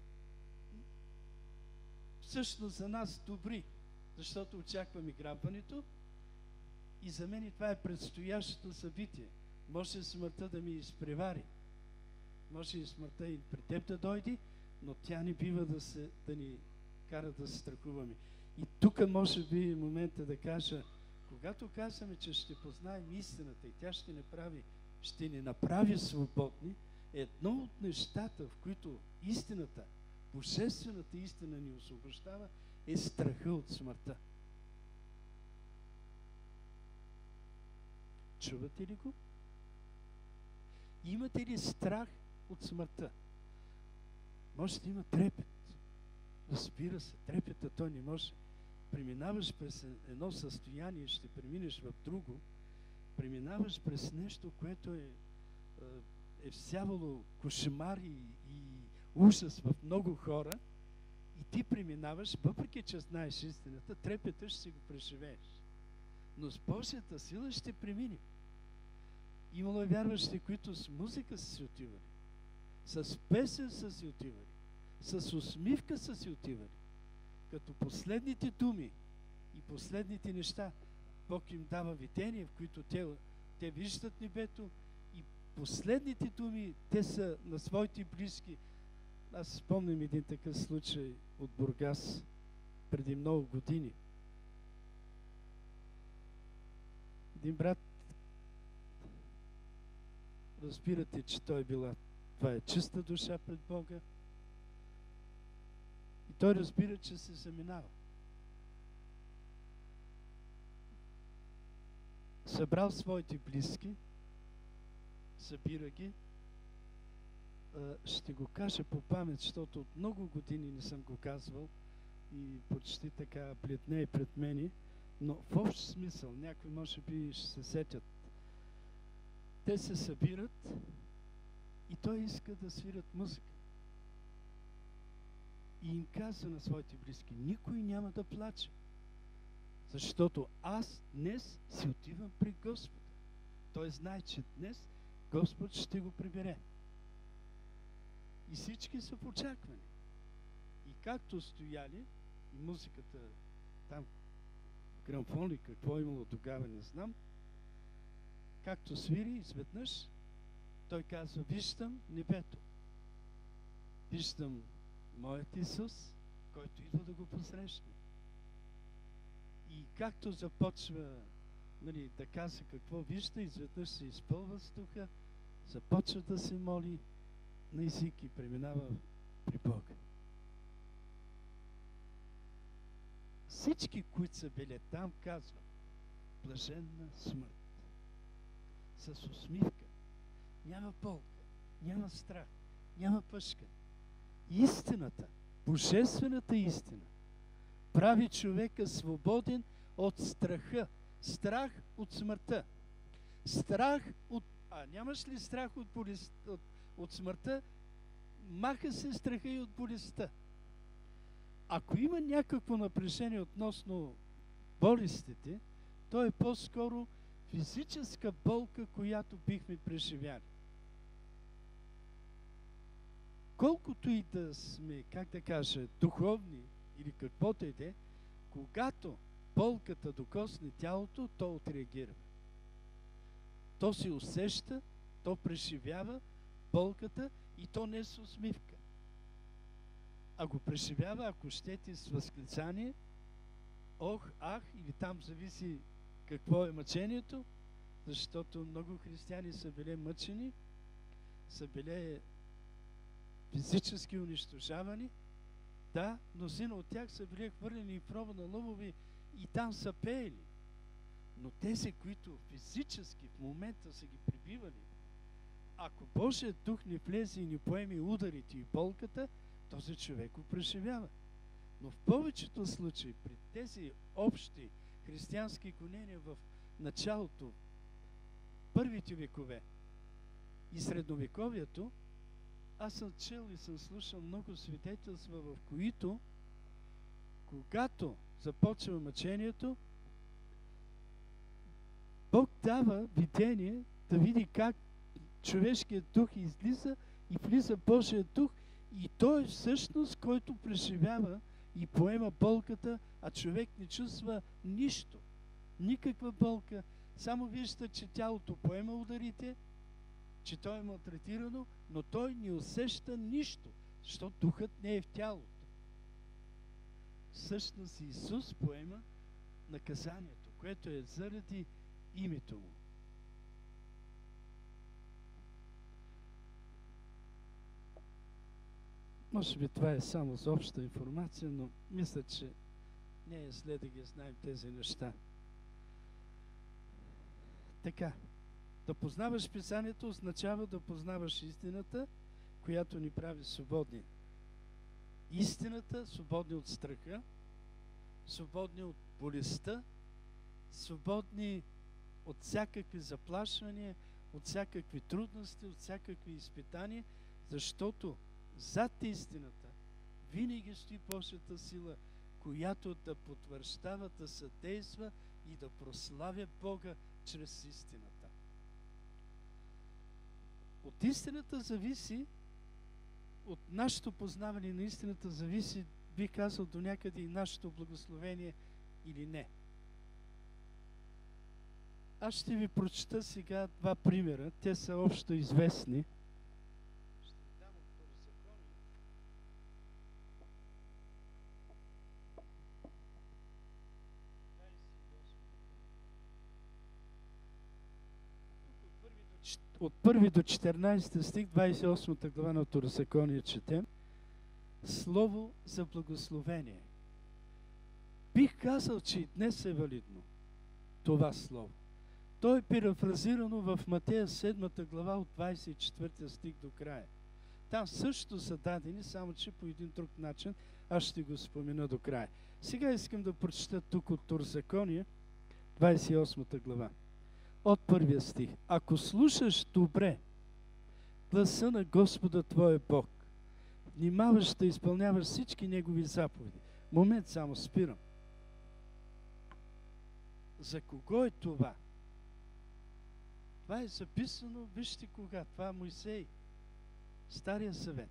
всъщност за нас добри, защото очакваме грабването и за мен това е предстоящото събитие. Може смъртта да ми изпревари, може и смъртта и при теб да дойде, но тя не бива да, се, да ни кара да се страхуваме. И тук може би е момента да кажа, когато казваме, че ще познаем истината и тя ще ни направи, ще ни направи свободни, едно от нещата, в които истината, божествената истина ни освобождава, е страха от смъртта. Чувате ли го? Имате ли страх от смъртта? Може да има трепет. Разбира се, трепета той не може. Преминаваш през едно състояние, ще преминеш в друго, преминаваш през нещо, което е, е всявало кошмари и ужас в много хора и ти преминаваш, въпреки че знаеш истината, трепета ще си го преживееш. Но с Божията сила ще преминем. Имало вярващи, които с музика са си отивали, с песен са си отивали, с усмивка са си отивали. Като последните думи и последните неща, Бог им дава видение, в които те, те виждат небето и последните думи, те са на своите близки. Аз спомням един такъв случай от Бургас преди много години. Един брат, разбирате, че той била, това е чиста душа пред Бога, и той разбира, че се заминава. Събрал своите близки, събира ги, ще го кажа по памет, защото от много години не съм го казвал и почти така плетне пред мене, но в общ смисъл, някои може би ще се сетят. Те се събират и той иска да свират музика. И им казва на своите близки, никой няма да плаче, защото аз днес си отивам при Господа. Той знае, че днес Господ ще го прибере. И всички са в очакване. И както стояли, и музиката там, грамфон ли какво е имало тогава, не знам, както свири, изведнъж той казва, виждам небето. Виждам моят Исус, който идва да го посрещне. И както започва, нали, да казва какво вижда, изведнъж се изпълва с духа, започва да се моли на език и преминава при Бога. Всички, които са били там, казват блаженна смърт. С усмивка. Няма болка, няма страх, няма пъшка. Истината, божествената истина, прави човека свободен от страха. Страх от смъртта. Страх от... А нямаш ли страх от, болест, от, от смъртта? Маха се страха и от болестта. Ако има някакво напрежение относно болестите, то е по-скоро физическа болка, която бихме преживяли. Колкото и да сме, как да кажа, духовни или каквото и да е, когато болката докосне тялото, то отреагира. То се усеща, то преживява болката и то не с усмивка. А го преживява, ако щете, с възклицание, ох, ах, или там зависи какво е мъчението, защото много християни са били мъчени, са били физически унищожавани, да, мнозина от тях са били хвърлени в рова на лъвови и там са пеели. Но тези, които физически в момента са ги прибивали, ако Божият дух не влезе и не поеме ударите и болката, този човек го преживява. Но в повечето случаи, при тези общи християнски гонения в началото, първите векове и средновековието, аз съм чел и съм слушал много свидетелства, в които, когато започва мъчението, Бог дава видение да види как човешкият дух излиза и влиза Божият дух и той е всъщност, който преживява и поема болката, а човек не чувства нищо. Никаква болка. Само вижда, че тялото поема ударите, че той е малтретирано, но той не усеща нищо. Защото духът не е в тялото. Всъщност Исус поема наказанието, което е заради името му. Може би това е само за обща информация, но мисля, че не е след да ги знаем тези неща. Така, да познаваш Писанието означава да познаваш истината, която ни прави свободни. Истината, свободни от страха, свободни от болестта, свободни от всякакви заплашвания, от всякакви трудности, от всякакви изпитания, защото зад истината винаги стои Божията сила, която да потвърждава, да съдейства и да прославя Бога чрез истината. От истината зависи, от нашето познаване на истината зависи, би казал, до някъде и нашето благословение или не. Аз ще ви прочета сега два примера. Те са общо известни. Ще ви дам от Второзаконие. От първи до четиринадесети стих, двадесет и осма глава на Второзаконие четем. Слово за благословение. Бих казал, че и днес е валидно това слово. То е парафразирано в Матея седма глава от двадесет и четвърти стих до края. Там също са дадени, само че по един друг начин. Аз ще го спомена до края. Сега искам да прочета тук от Второзаконие, двадесет и осма глава. От първия стих. Ако слушаш добре гласа на Господа твоя Бог, внимаваш да изпълняваш всички Негови заповеди. Момент, само спирам. За кого е това? Това е записано, вижте кога. Това е Мойсей. Стария съвет.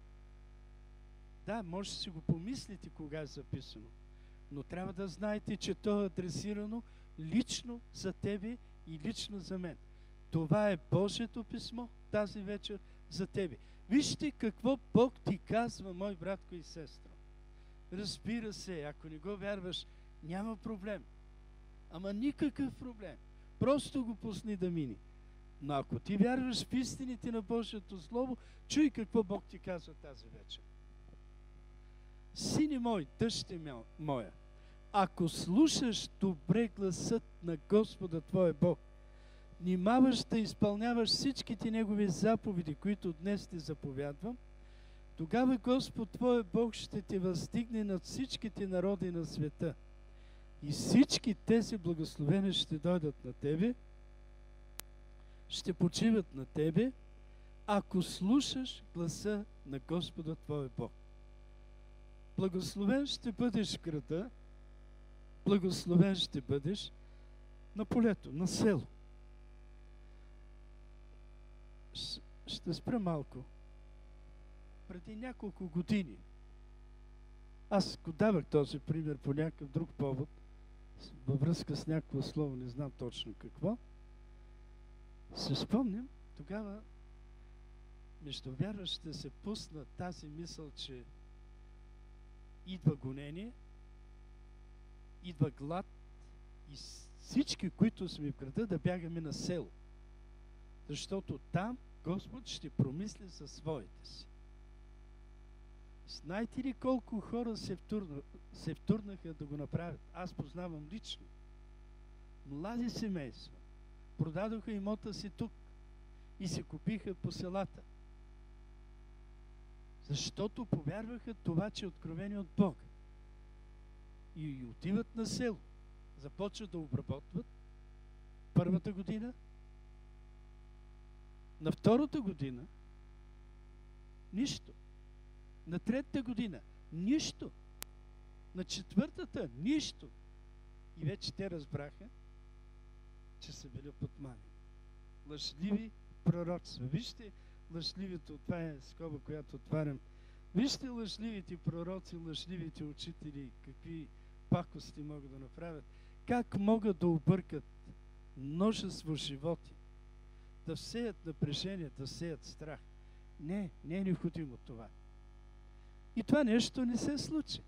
Да, може да си го помислите кога е записано. Но трябва да знаете, че то е адресирано лично за тебе и лично за мен. Това е Божието писмо тази вечер за тебе. Вижте какво Бог ти казва, мой братко и сестра. Разбира се, ако не го вярваш, няма проблем. Ама никакъв проблем. Просто го пусни да мини. Но ако ти вярваш в истините на Божието Слово, чуй какво Бог ти казва тази вечер. Сине мой, дъще моя, ако слушаш добре гласът на Господа твоя Бог, внимаваш да изпълняваш всичките Негови заповеди, които днес ти заповядвам, тогава Господ твоя Бог ще те въздигне над всичките народи на света. И всички тези благословения ще дойдат на тебе, ще почиват на тебе, ако слушаш гласа на Господа твоя Бог. Благословен ще бъдеш в града, благословен ще бъдеш на полето, на село. Ще спра малко. Преди няколко години аз го давах този пример по някакъв друг повод, във връзка с някакво слово, не знам точно какво. Се спомням, тогава между вярващите се пусна тази мисъл, че идва гонение, идва глад и всички, които сме в града, да бягаме на село. Защото там Господ ще промисли за своите си. Знаете ли колко хора се, втурна, се втурнаха да го направят? Аз познавам лично. Млади семейства продадоха имота си тук и се купиха по селата. Защото повярваха това, че е откровение от Бога. И отиват на село. Започват да обработват първата година. На втората година нищо. На третата година нищо. На четвъртата нищо. И вече те разбраха, че са били подмани. Лъжливи пророци. Вижте лъжливите, това е скоба, която отварям. Вижте лъжливите пророци, лъжливите учители, какви пакости могат да направят. Как могат да объркат множество животи, да всеят напрежение, да всеят страх. Не, не е необходимо това. И това нещо не се случи.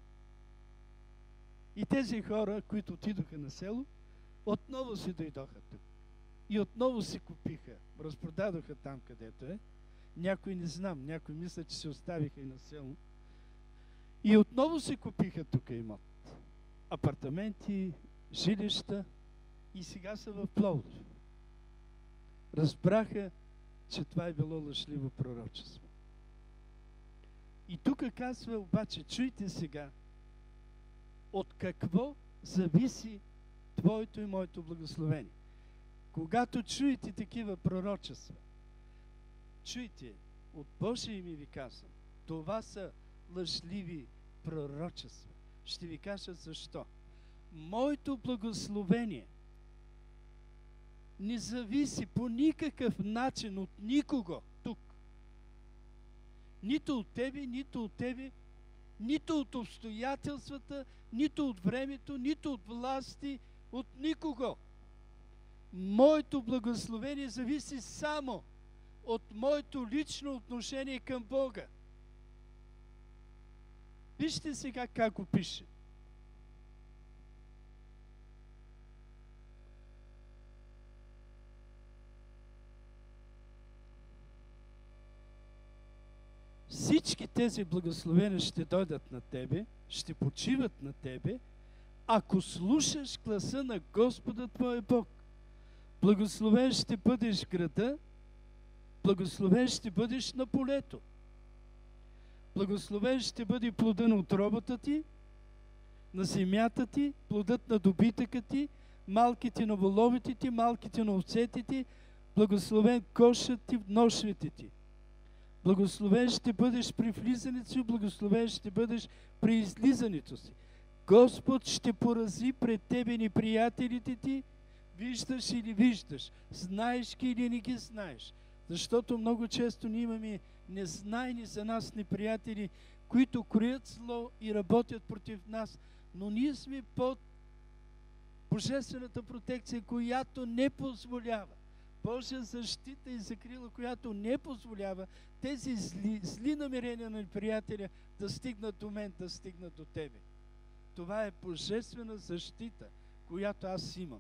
И тези хора, които отидоха на село, отново си дойдоха тук. И отново си купиха, разпродадоха там, където е. Някои не знам, някои мислят, че се оставиха и на село. И отново си купиха тук имот. Апартаменти, жилища и сега са в Пловдив. Разбраха, че това е било лъжливо пророчество. И тук казва обаче, чуйте сега, от какво зависи твоето и моето благословение. Когато чуете такива пророчества, чуйте, от Божие име ви казвам, това са лъжливи пророчества. Ще ви кажа защо. Моето благословение не зависи по никакъв начин от никого тук. Нито от тебе, нито от тебе, нито от обстоятелствата, нито от времето, нито от власти, от никого. Моето благословение зависи само от моето лично отношение към Бога. Вижте сега как го пише. Всички тези благословения ще дойдат на тебе, ще почиват на тебе, ако слушаш гласа на Господа твоя Бог. Благословен ще бъдеш в града, благословен ще бъдеш на полето. Благословен ще бъде плода на утробата ти, на земята ти, плодът на добитъка ти, малките на воловите ти, малките на овцете ти, благословен кошът ти в ношвите ти. Благословен ще бъдеш при влизането си, благословен ще бъдеш при излизането си. Господ ще порази пред тебе неприятелите ти, виждаш или виждаш, знаеш ги или не ги знаеш. Защото много често ние имаме незнайни за нас неприятели, които кроят зло и работят против нас, но ние сме под божествената протекция, която не позволява. Божия защита и закрила, която не позволява тези зли, зли намерения на неприятеля да стигнат до мен, да стигнат до тебе. Това е божествена защита, която аз имам.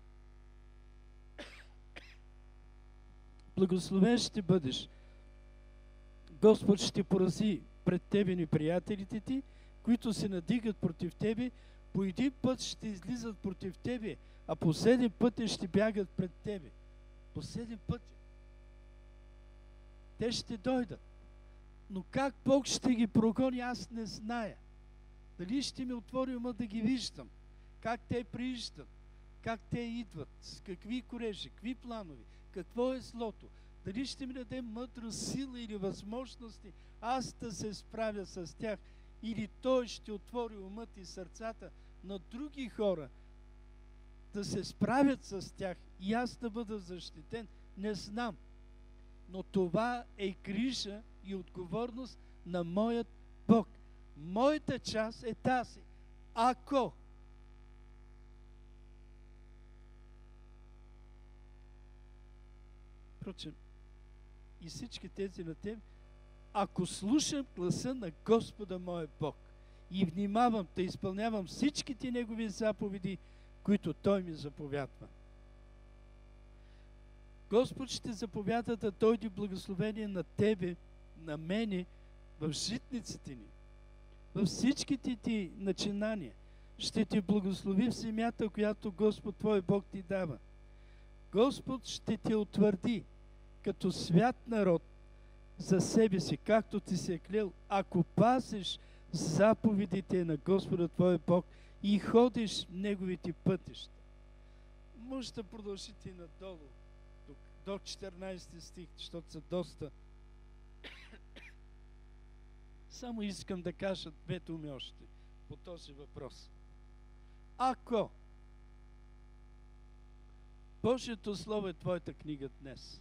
Благословен ще бъдеш. Господ ще порази пред тебе неприятелите ти, които се надигат против тебе, по един път ще излизат против тебе, а по седем пъти ще бягат пред тебе. По седем пъти. Те ще дойдат. Но как Бог ще ги прогони, аз не зная. Дали ще ми отвори ума да ги виждам, как те прииждат, как те идват, с какви корежи, какви планови, какво е злото. Дали ще ми даде мъдра сила или възможности аз да се справя с тях, или Той ще отвори умът и сърцата на други хора да се справят с тях и аз да бъда защитен, не знам. Но това е грижа и отговорност на моят Бог. Моята част е тази. Ако Впрочем, и всички тези на теб, ако слушам гласа на Господа моя Бог и внимавам да изпълнявам всичките Негови заповеди, които Той ми заповядва. Господ ще заповяда да дойде благословение на тебе, на мене, в житниците ни, във всичките ти начинания. Ще те благослови в земята, която Господ твой Бог ти дава. Господ ще те утвърди като свят народ за себе си, както ти се е клел, ако пазиш заповедите на Господа твой Бог и ходиш в Неговите пътища. Може да продължите и надолу до четиринайсети стих, защото са доста. Само искам да кажа две думи още по този въпрос. Ако Божието Слово е твоята книга днес,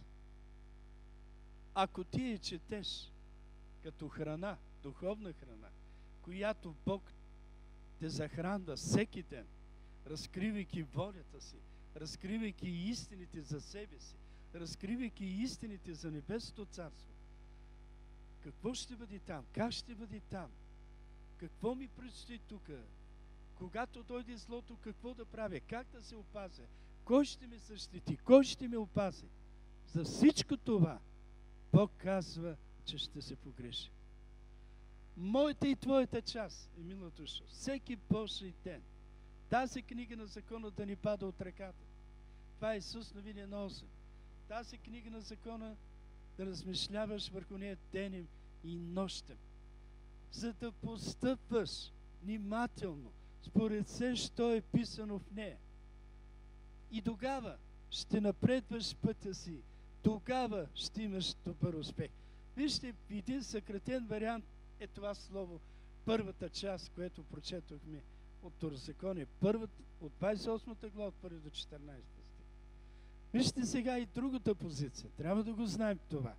ако ти я четеш като храна, духовна храна, която Бог те захранва всеки ден, разкривайки волята си, разкривайки истините за себе си, разкривайки истините за Небесното царство, какво ще бъде там, как ще бъде там, какво ми предстои тук, когато дойде злото, какво да правя, как да се опазя, кой ще ме защити, кой ще ме опази. За всичко това Бог казва, че ще се погрижи. Моята и твоята част, Емило Душо, всеки Божий ден, тази книга на закона да ни пада от ръката. Това е Исус Новини на осем. Тази книга на закона да размишляваш върху нея денем и нощем, за да постъпваш внимателно, според все, що е писано в нея. И тогава ще напредваш пътя си, тогава ще имаш добър успех. Вижте, в един съкратен вариант е това слово, първата част, което прочетохме от Второзаконие, първата, от двадесет и осмата глава, от първи до четиринадесети стих. Вижте сега и другата позиция. Трябва да го знаем това.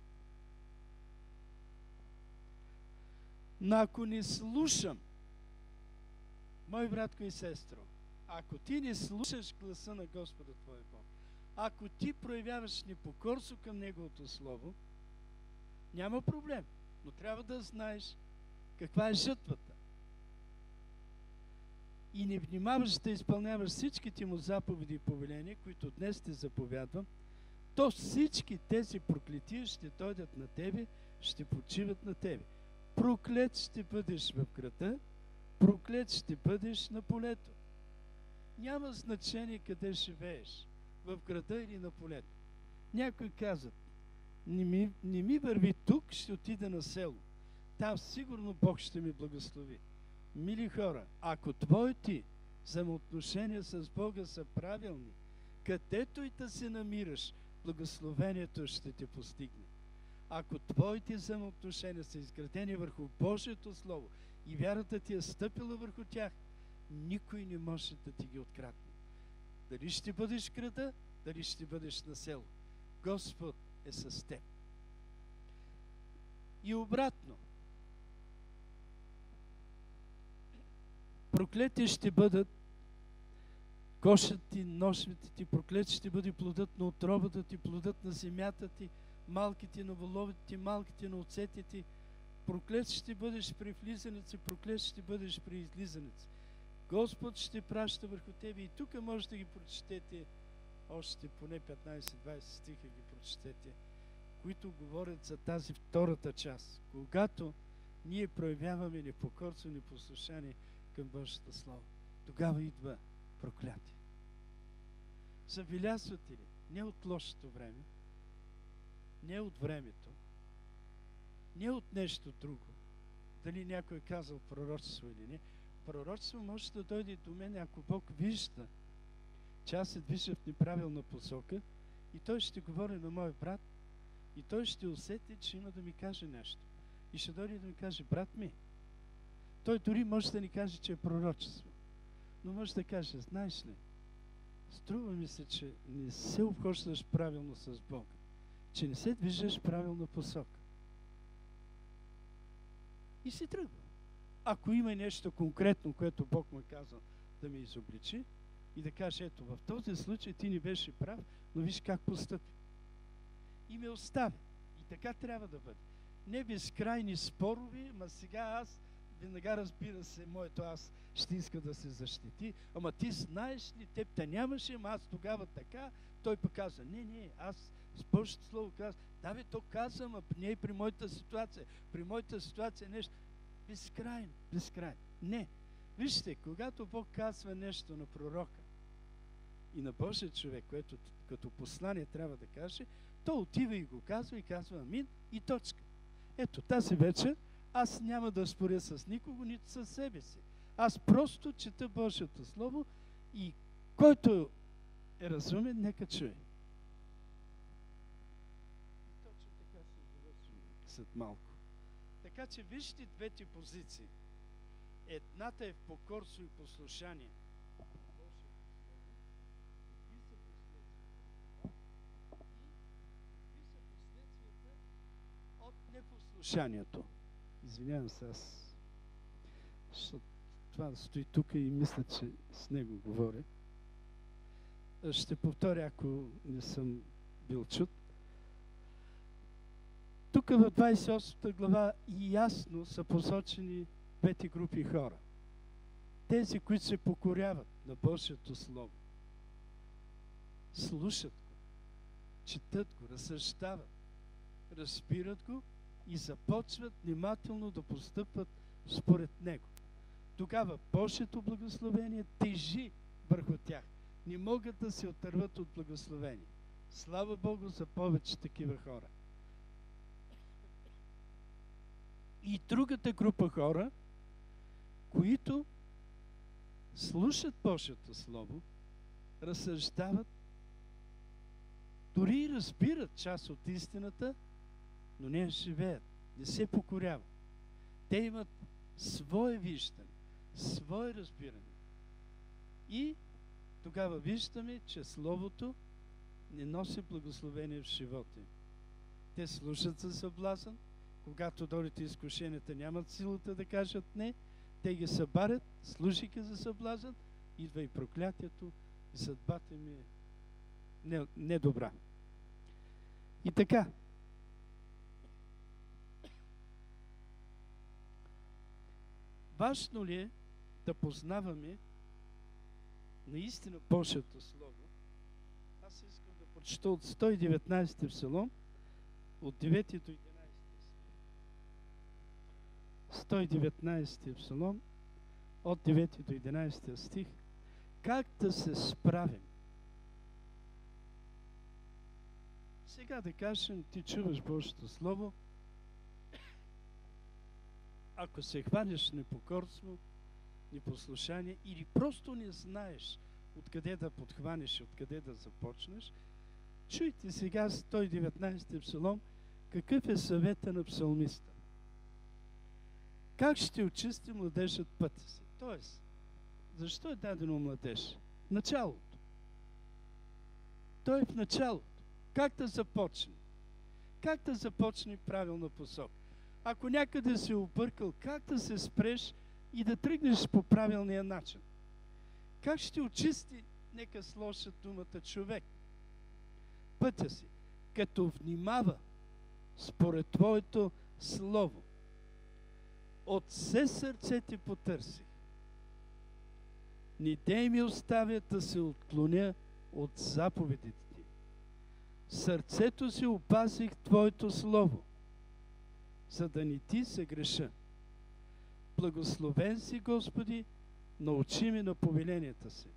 Но ако не слушам, мой братко и сестро, ако ти не слушаш гласа на Господа твоя Бог, ако ти проявяваш непокорство към Неговото Слово, няма проблем, но трябва да знаеш каква е жътвата. И не внимаваш да изпълняваш всичките му заповеди и повеления, които днес те заповядвам, то всички тези проклетия ще дойдат на тебе, ще почиват на тебе. Проклет ще бъдеш в града, проклет ще бъдеш на полето. Няма значение къде живееш, в града или на полето. Някои казват, не ми, не ми върви тук, ще отида на село. Там сигурно Бог ще ми благослови. Мили хора, ако твоите взаимоотношения с Бога са правилни, където и да се намираш, благословението ще те постигне. Ако твоите взаимоотношения са изградени върху Божието Слово и вярата ти е стъпила върху тях, никой не може да ти ги открадне. Дали ще бъдеш в града, дали ще бъдеш на село. Господ е с теб. И обратно. Проклети ще бъдат кошът ти, ножовете ти, проклет ще бъде плодът на отробата ти, плодът на земята ти, малките на воловете ти, малките на оцете ти. Проклет ще бъдеш при влизането, проклет ще бъдеш при излизането. Господ ще праща върху тебе. И тук може да ги прочетете още поне петнадесет-двадесет стиха ги прочетете, които говорят за тази втората част. Когато ние проявяваме непокорство, непослушание към Божията Слово, тогава идва проклятие. Забелязвате ли? Не от лошото време, не от времето, не от нещо друго. Дали някой е казал пророчество или не. Пророчество може да дойде до мен, ако Бог вижда, че аз се движа в неправилна посока и той ще говори на мой брат и той ще усети, че има да ми каже нещо. И ще дойде да ми каже, брат ми, той дори може да ни каже, че е пророчество. Но може да каже, знаеш ли, струва ми се, че не се обхождаш правилно с Бога, че не се движиш в правилна посока. И си тръгва. Ако има нещо конкретно, което Бог му казал да ме изобличи и да каже, ето в този случай ти не беше прав, но виж как постъпи. И ме остави. И така трябва да бъде. Не безкрайни спорове, ма сега аз, веднага разбира се, моето аз ще иска да се защити, ама ти знаеш ли, теб те нямаше, ама аз тогава така, той пък каза, не, не, аз с Божието Слово каза, да бе, то каза, ама не е при моята ситуация, при моята ситуация нещо, безкрайно, безкрайно. Не. Вижте, когато Бог казва нещо на пророка и на Божия човек, което като послание трябва да каже, то отива и го казва и казва амин и точка. Ето, тази вечер аз няма да споря с никого, нито със себе си. Аз просто чета Божието Слово и който е разумен, нека чуе. И точно така се завършим след малко. Така че вижте двете позиции. Едната е в покорство и послушание. Какви са последствията? И какви са последствията от непослушанието? Извинявам се, аз защото това стои тук и мисля, че с него говоря. Ще повторя, ако не съм бил чут. Тук в двадесет и осма глава ясно са посочени двете групи хора. Тези, които се покоряват на Божието Слово, слушат го, четат го, разсъждават, разбират го и започват внимателно да постъпват според него. Тогава Божието благословение тежи върху тях. Не могат да се отърват от благословение. Слава Богу за повече такива хора. И другата група хора, които слушат Божието Слово, разсъждават, дори и разбират част от истината, но не живеят, не се покоряват. Те имат свое виждане, свое разбиране. И тогава виждаме, че Словото не носи благословение в живота им. Те слушат за съблазън, когато дойдете изкушенията, нямат силата да кажат не, те ги събарят, слушайки за съблазън, идва и проклятието, и съдбата им е не, недобра. И така, важно ли е да познаваме наистина Божието Слово? Аз искам да прочета от сто и деветнадесети псалом, от девети до единадесети стих. сто и деветнадесети псалом, от девети до единадесети стих. Как да се справим? Сега да кажем, ти чуваш Божието Слово, ако се хванеш непокорство, непослушание или просто не знаеш откъде да подхванеш и откъде да започнеш, чуйте сега сто и деветнадесети псалом, какъв е съвета на псалмиста. Как ще очисти младежът пътя си? Тоест, защо е дадено младеж? Началото. Той е в началото. Как да започне? Как да започне правилна посока? Ако някъде си объркал, как да се спреш и да тръгнеш по правилния начин? Как ще очисти, нека сложат думата човек, пътя си, като внимава според Твоето Слово? От все сърце ти потърсих. Не дей ми оставя да се отклоня от заповедите ти. Сърцето си опазих Твоето Слово, за да не ти се греша. Благословен си, Господи, научи ме на повеленията си.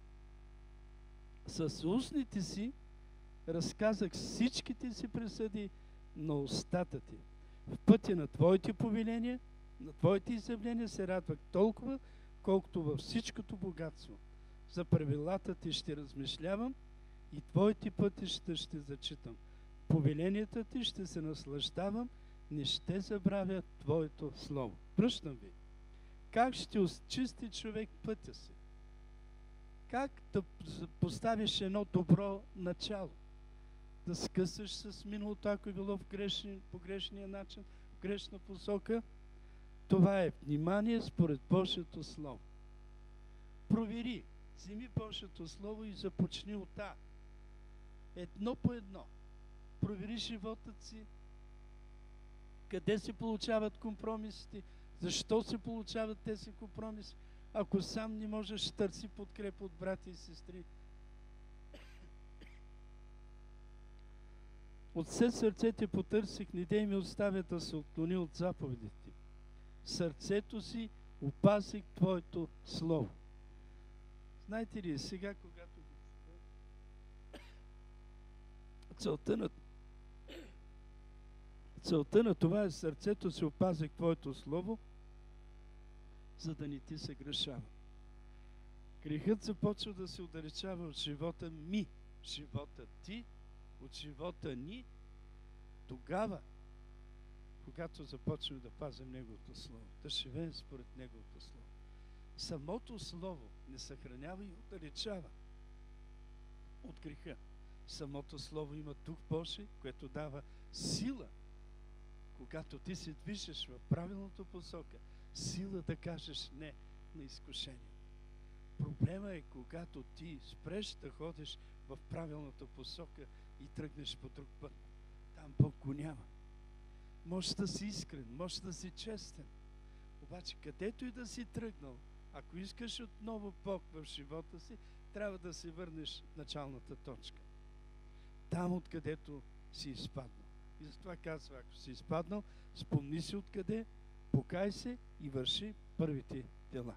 С устните си разказах всичките си присъди на устата ти. В пътя на Твоите повеления, на Твоите изявления се радвах толкова, колкото във всичкото богатство. За правилата ти ще размишлявам и Твоите пътища ще зачитам. Повеленията ти ще се наслаждавам, не ще забравя Твоето Слово. Връщам ви. Как ще очисти човек пътя си? Как да поставиш едно добро начало? Да скъсаш с миналото, ако е било в грешни, по грешния начин, в грешна посока? Това е внимание според Божието Слово. Провери, вземи Божието Слово и започни от А. Едно по едно. Провери животът си, къде се получават компромисите, защо се получават тези компромиси. Ако сам не можеш, търси подкрепа от брати и сестри. От все сърце те потърсих, не дей ми оставя да се отклони от заповедите ти. Сърцето си опазих Твоето Слово. Знаете ли, сега, когато го чета, целта на, целта на това е сърцето си опазих Твоето Слово, за да не ти се грешава. Грехът започва да се отдалечава от живота ми, живота ти, от живота ни, тогава, когато започнем да пазим Неговото Слово, да живеем според Неговото Слово. Самото Слово не съхранява и отдалечава от греха. Самото Слово има Дух Божий, което дава сила, когато ти се движиш в правилната посока, сила да кажеш не на изкушението. Проблема е, когато ти спреш да ходиш в правилната посока и тръгнеш по друг път. Там Бог го няма. Може да си искрен, може да си честен. Обаче където и да си тръгнал, ако искаш отново Бог в живота си, трябва да се върнеш в началната точка. Там, откъдето си изпаднал. И затова казва, ако си изпаднал, спомни си откъде, покай се и върши първите дела.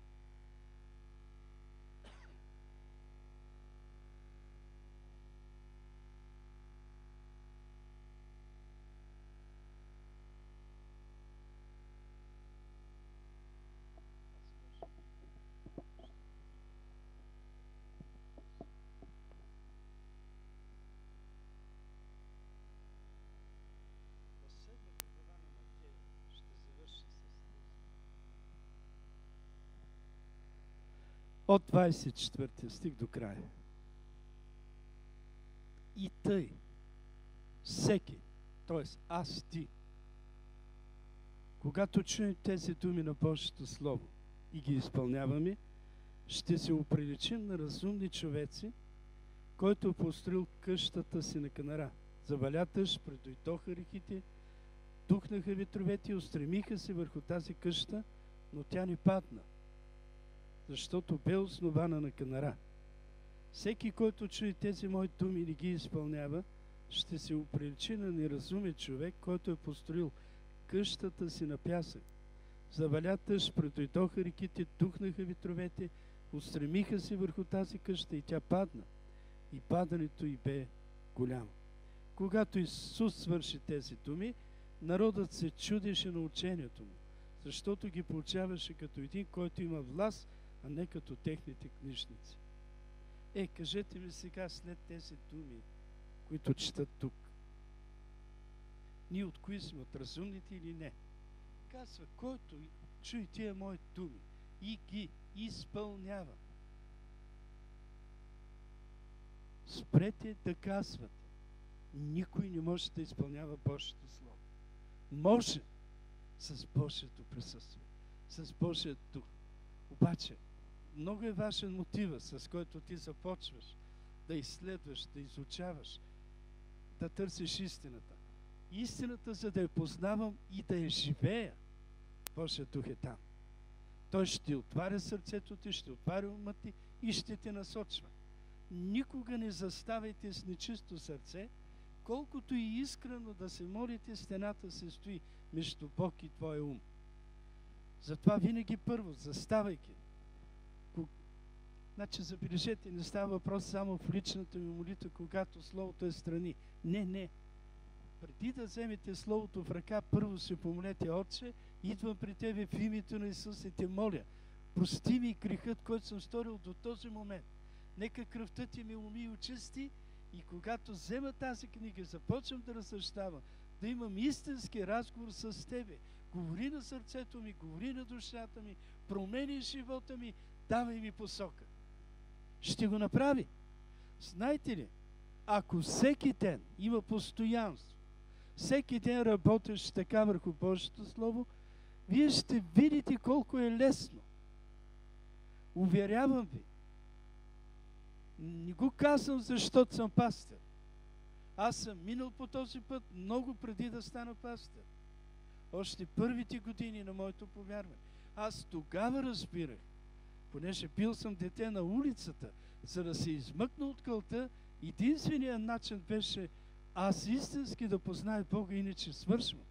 От двадесет и четвърти стих до края. И тъй, всеки, т.е. аз, ти, когато чуем тези думи на Божието Слово и ги изпълняваме, ще се оприличим на разумни човеци, който е построил къщата си на канара. Заваля дъжд, предойдоха реките, духнаха ветровете и устремиха се върху тази къща, но тя не падна, защото бе основана на канара. Всеки, който чуе тези мои думи и не ги изпълнява, ще се оприличи на неразумен човек, който е построил къщата си на пясък. Заваля дъжд, предойдоха реките, духнаха ветровете, устремиха се върху тази къща и тя падна. И падането й бе голямо. Когато Исус свърши тези думи, народът се чудеше на учението му, защото ги получаваше като един, който има власт, а не като техните книжници. Е, кажете ми сега след тези думи, които четат тук. Ние от кои сме? От разумните или не? Казва, който чуе тия мои думи и ги изпълнява. Спрете да казвате. Никой не може да изпълнява Божието Слово. Може с Божието присъствие, с Божият дух. Обаче, много е важен мотива, с който ти започваш да изследваш, да изучаваш, да търсиш истината. Истината, за да я познавам и да я живея, Божият дух е там. Той ще отваря сърцето ти, ще отваря ума ти и ще те насочва. Никога не заставайте с нечисто сърце, колкото и искрено да се молите, стената се стои между Бог и твоя ум. Затова винаги първо, заставайки. Значи, забележете, не става въпрос само в личната ми молитва, когато Словото е страни. Не, не. Преди да вземете Словото в ръка, първо се помолете: Отче, идвам при Тебе в името на Исус и Те моля, прости ми грехът, който съм сторил до този момент. Нека кръвта Ти ме уми и очисти, и когато взема тази книга, започвам да разсъждавам, да имам истински разговор с Тебе. Говори на сърцето ми, говори на душата ми, промени живота ми, давай ми посока. Ще го направи. Знаете ли, ако всеки ден има постоянство, всеки ден работиш така върху Божието Слово, вие ще видите колко е лесно. Уверявам ви. Не го казвам, защото съм пастир. Аз съм минал по този път много преди да стана пастир. Още първите години на моето повярване. Аз тогава разбирах, понеже бил съм дете на улицата, за да се измъкна от кълта, единственият начин беше аз истински да позная Бога, иначе свършвам.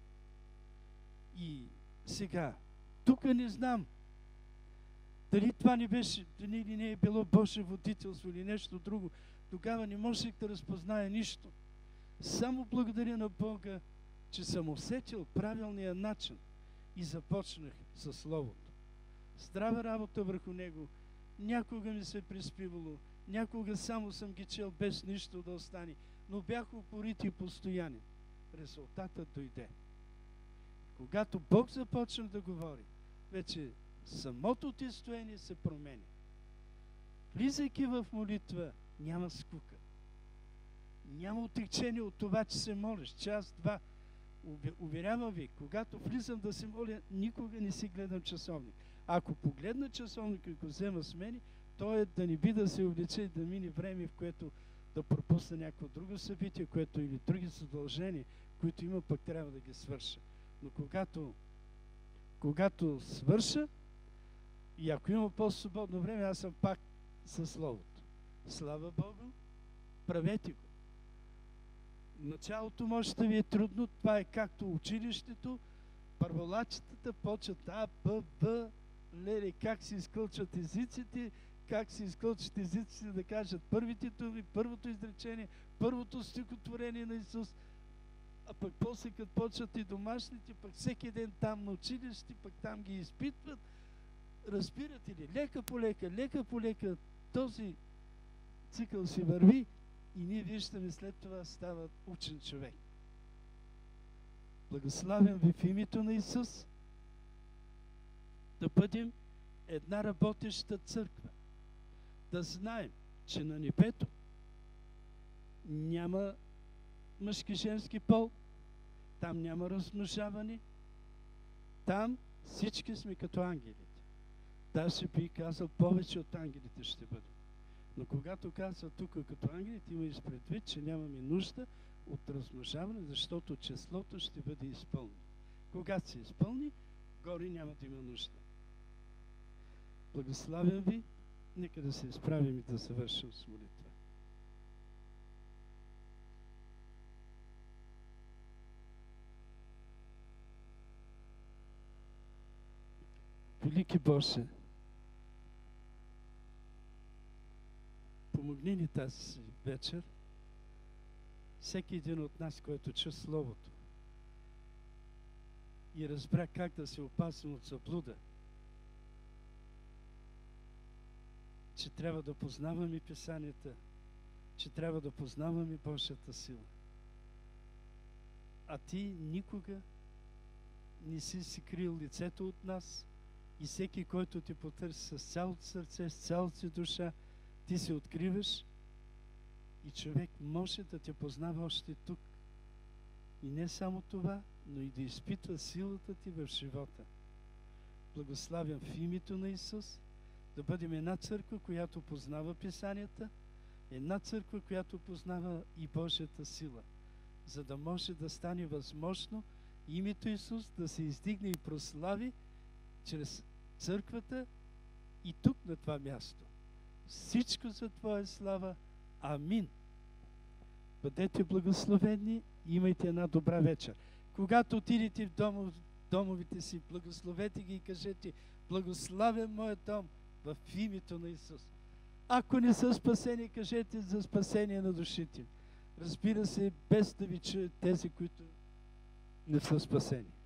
И сега, тук не знам дали това не беше, дали не е било Божие водителство или нещо друго. Тогава не можех да разпозная нищо. Само благодаря на Бога, че съм усетил правилния начин и започнах със Словото. Здрава работа върху него. Някога ми се приспивало, някога само съм ги чел без нищо да остане, но бях упорит и постоянен. Резултатът дойде. Когато Бог започна да говори, вече самото ти стояние се променя. Влизайки в молитва, няма скука. Няма отекчение от това, че се молиш. Час, два. Уверявам ви, когато влизам да се моля, никога не си гледам часовник. Ако погледна часовник и го взема с мене, то е да не би да се увлече и да мине време, в което да пропусна някакво друго събитие, което или други задължения, които има, пък трябва да ги свърша. Но когато, когато свърша, и ако има по-свободно време, аз съм пак със Словото. Слава Богу, правете го. Началото може да ви е трудно, това е както училището, първолачетата почват А, Б, Б, леле, как се изкълчат езиците, как се изкълчат езиците да кажат първите думи, първото изречение, първото стихотворение на Исус, а пък после като почват и домашните, пък всеки ден там на училище, пък там ги изпитват. Разбирате ли? Лека по лека, лека по лека този цикъл си върви и ние виждаме след това става учен човек. Благославям ви в името на Исус да бъдем една работеща църква. Да знаем, че на небето няма мъжки женски пол, там няма размножаване, там всички сме като ангелите. Даже би казал, повече от ангелите ще бъдем. Но когато казва тук като ангелите, има изпредвид, че нямаме нужда от размножаване, защото числото ще бъде изпълнено. Когато се изпълни, горе няма да има нужда. Благославям ви, нека да се изправим и да завършим с молитва. Велики Боже, помогни ни тази вечер, всеки един от нас, който чу Словото и разбра как да се опасим от заблуда, че трябва да познаваме Писанията, че трябва да познаваме Божията сила. А Ти никога не си си крил лицето от нас и всеки, който Ти потърси с цялото сърце, с цялата си душа, Ти се откриваш и човек може да Те познава още тук. И не само това, но и да изпитва силата Ти в живота. Благославям в името на Исус да бъдем една църква, която познава Писанията, една църква, която познава и Божията сила, за да може да стане възможно името Исус да се издигне и прослави чрез църквата и тук на това място. Всичко за Твоя слава. Амин. Бъдете благословени и имайте една добра вечер. Когато отидете в домов, домовите си, благословете ги и кажете: благославям моят дом в името на Исус. Ако не са спасени, кажете за спасение на душите. Разбира се, без да ви чуят тези, които не са спасени.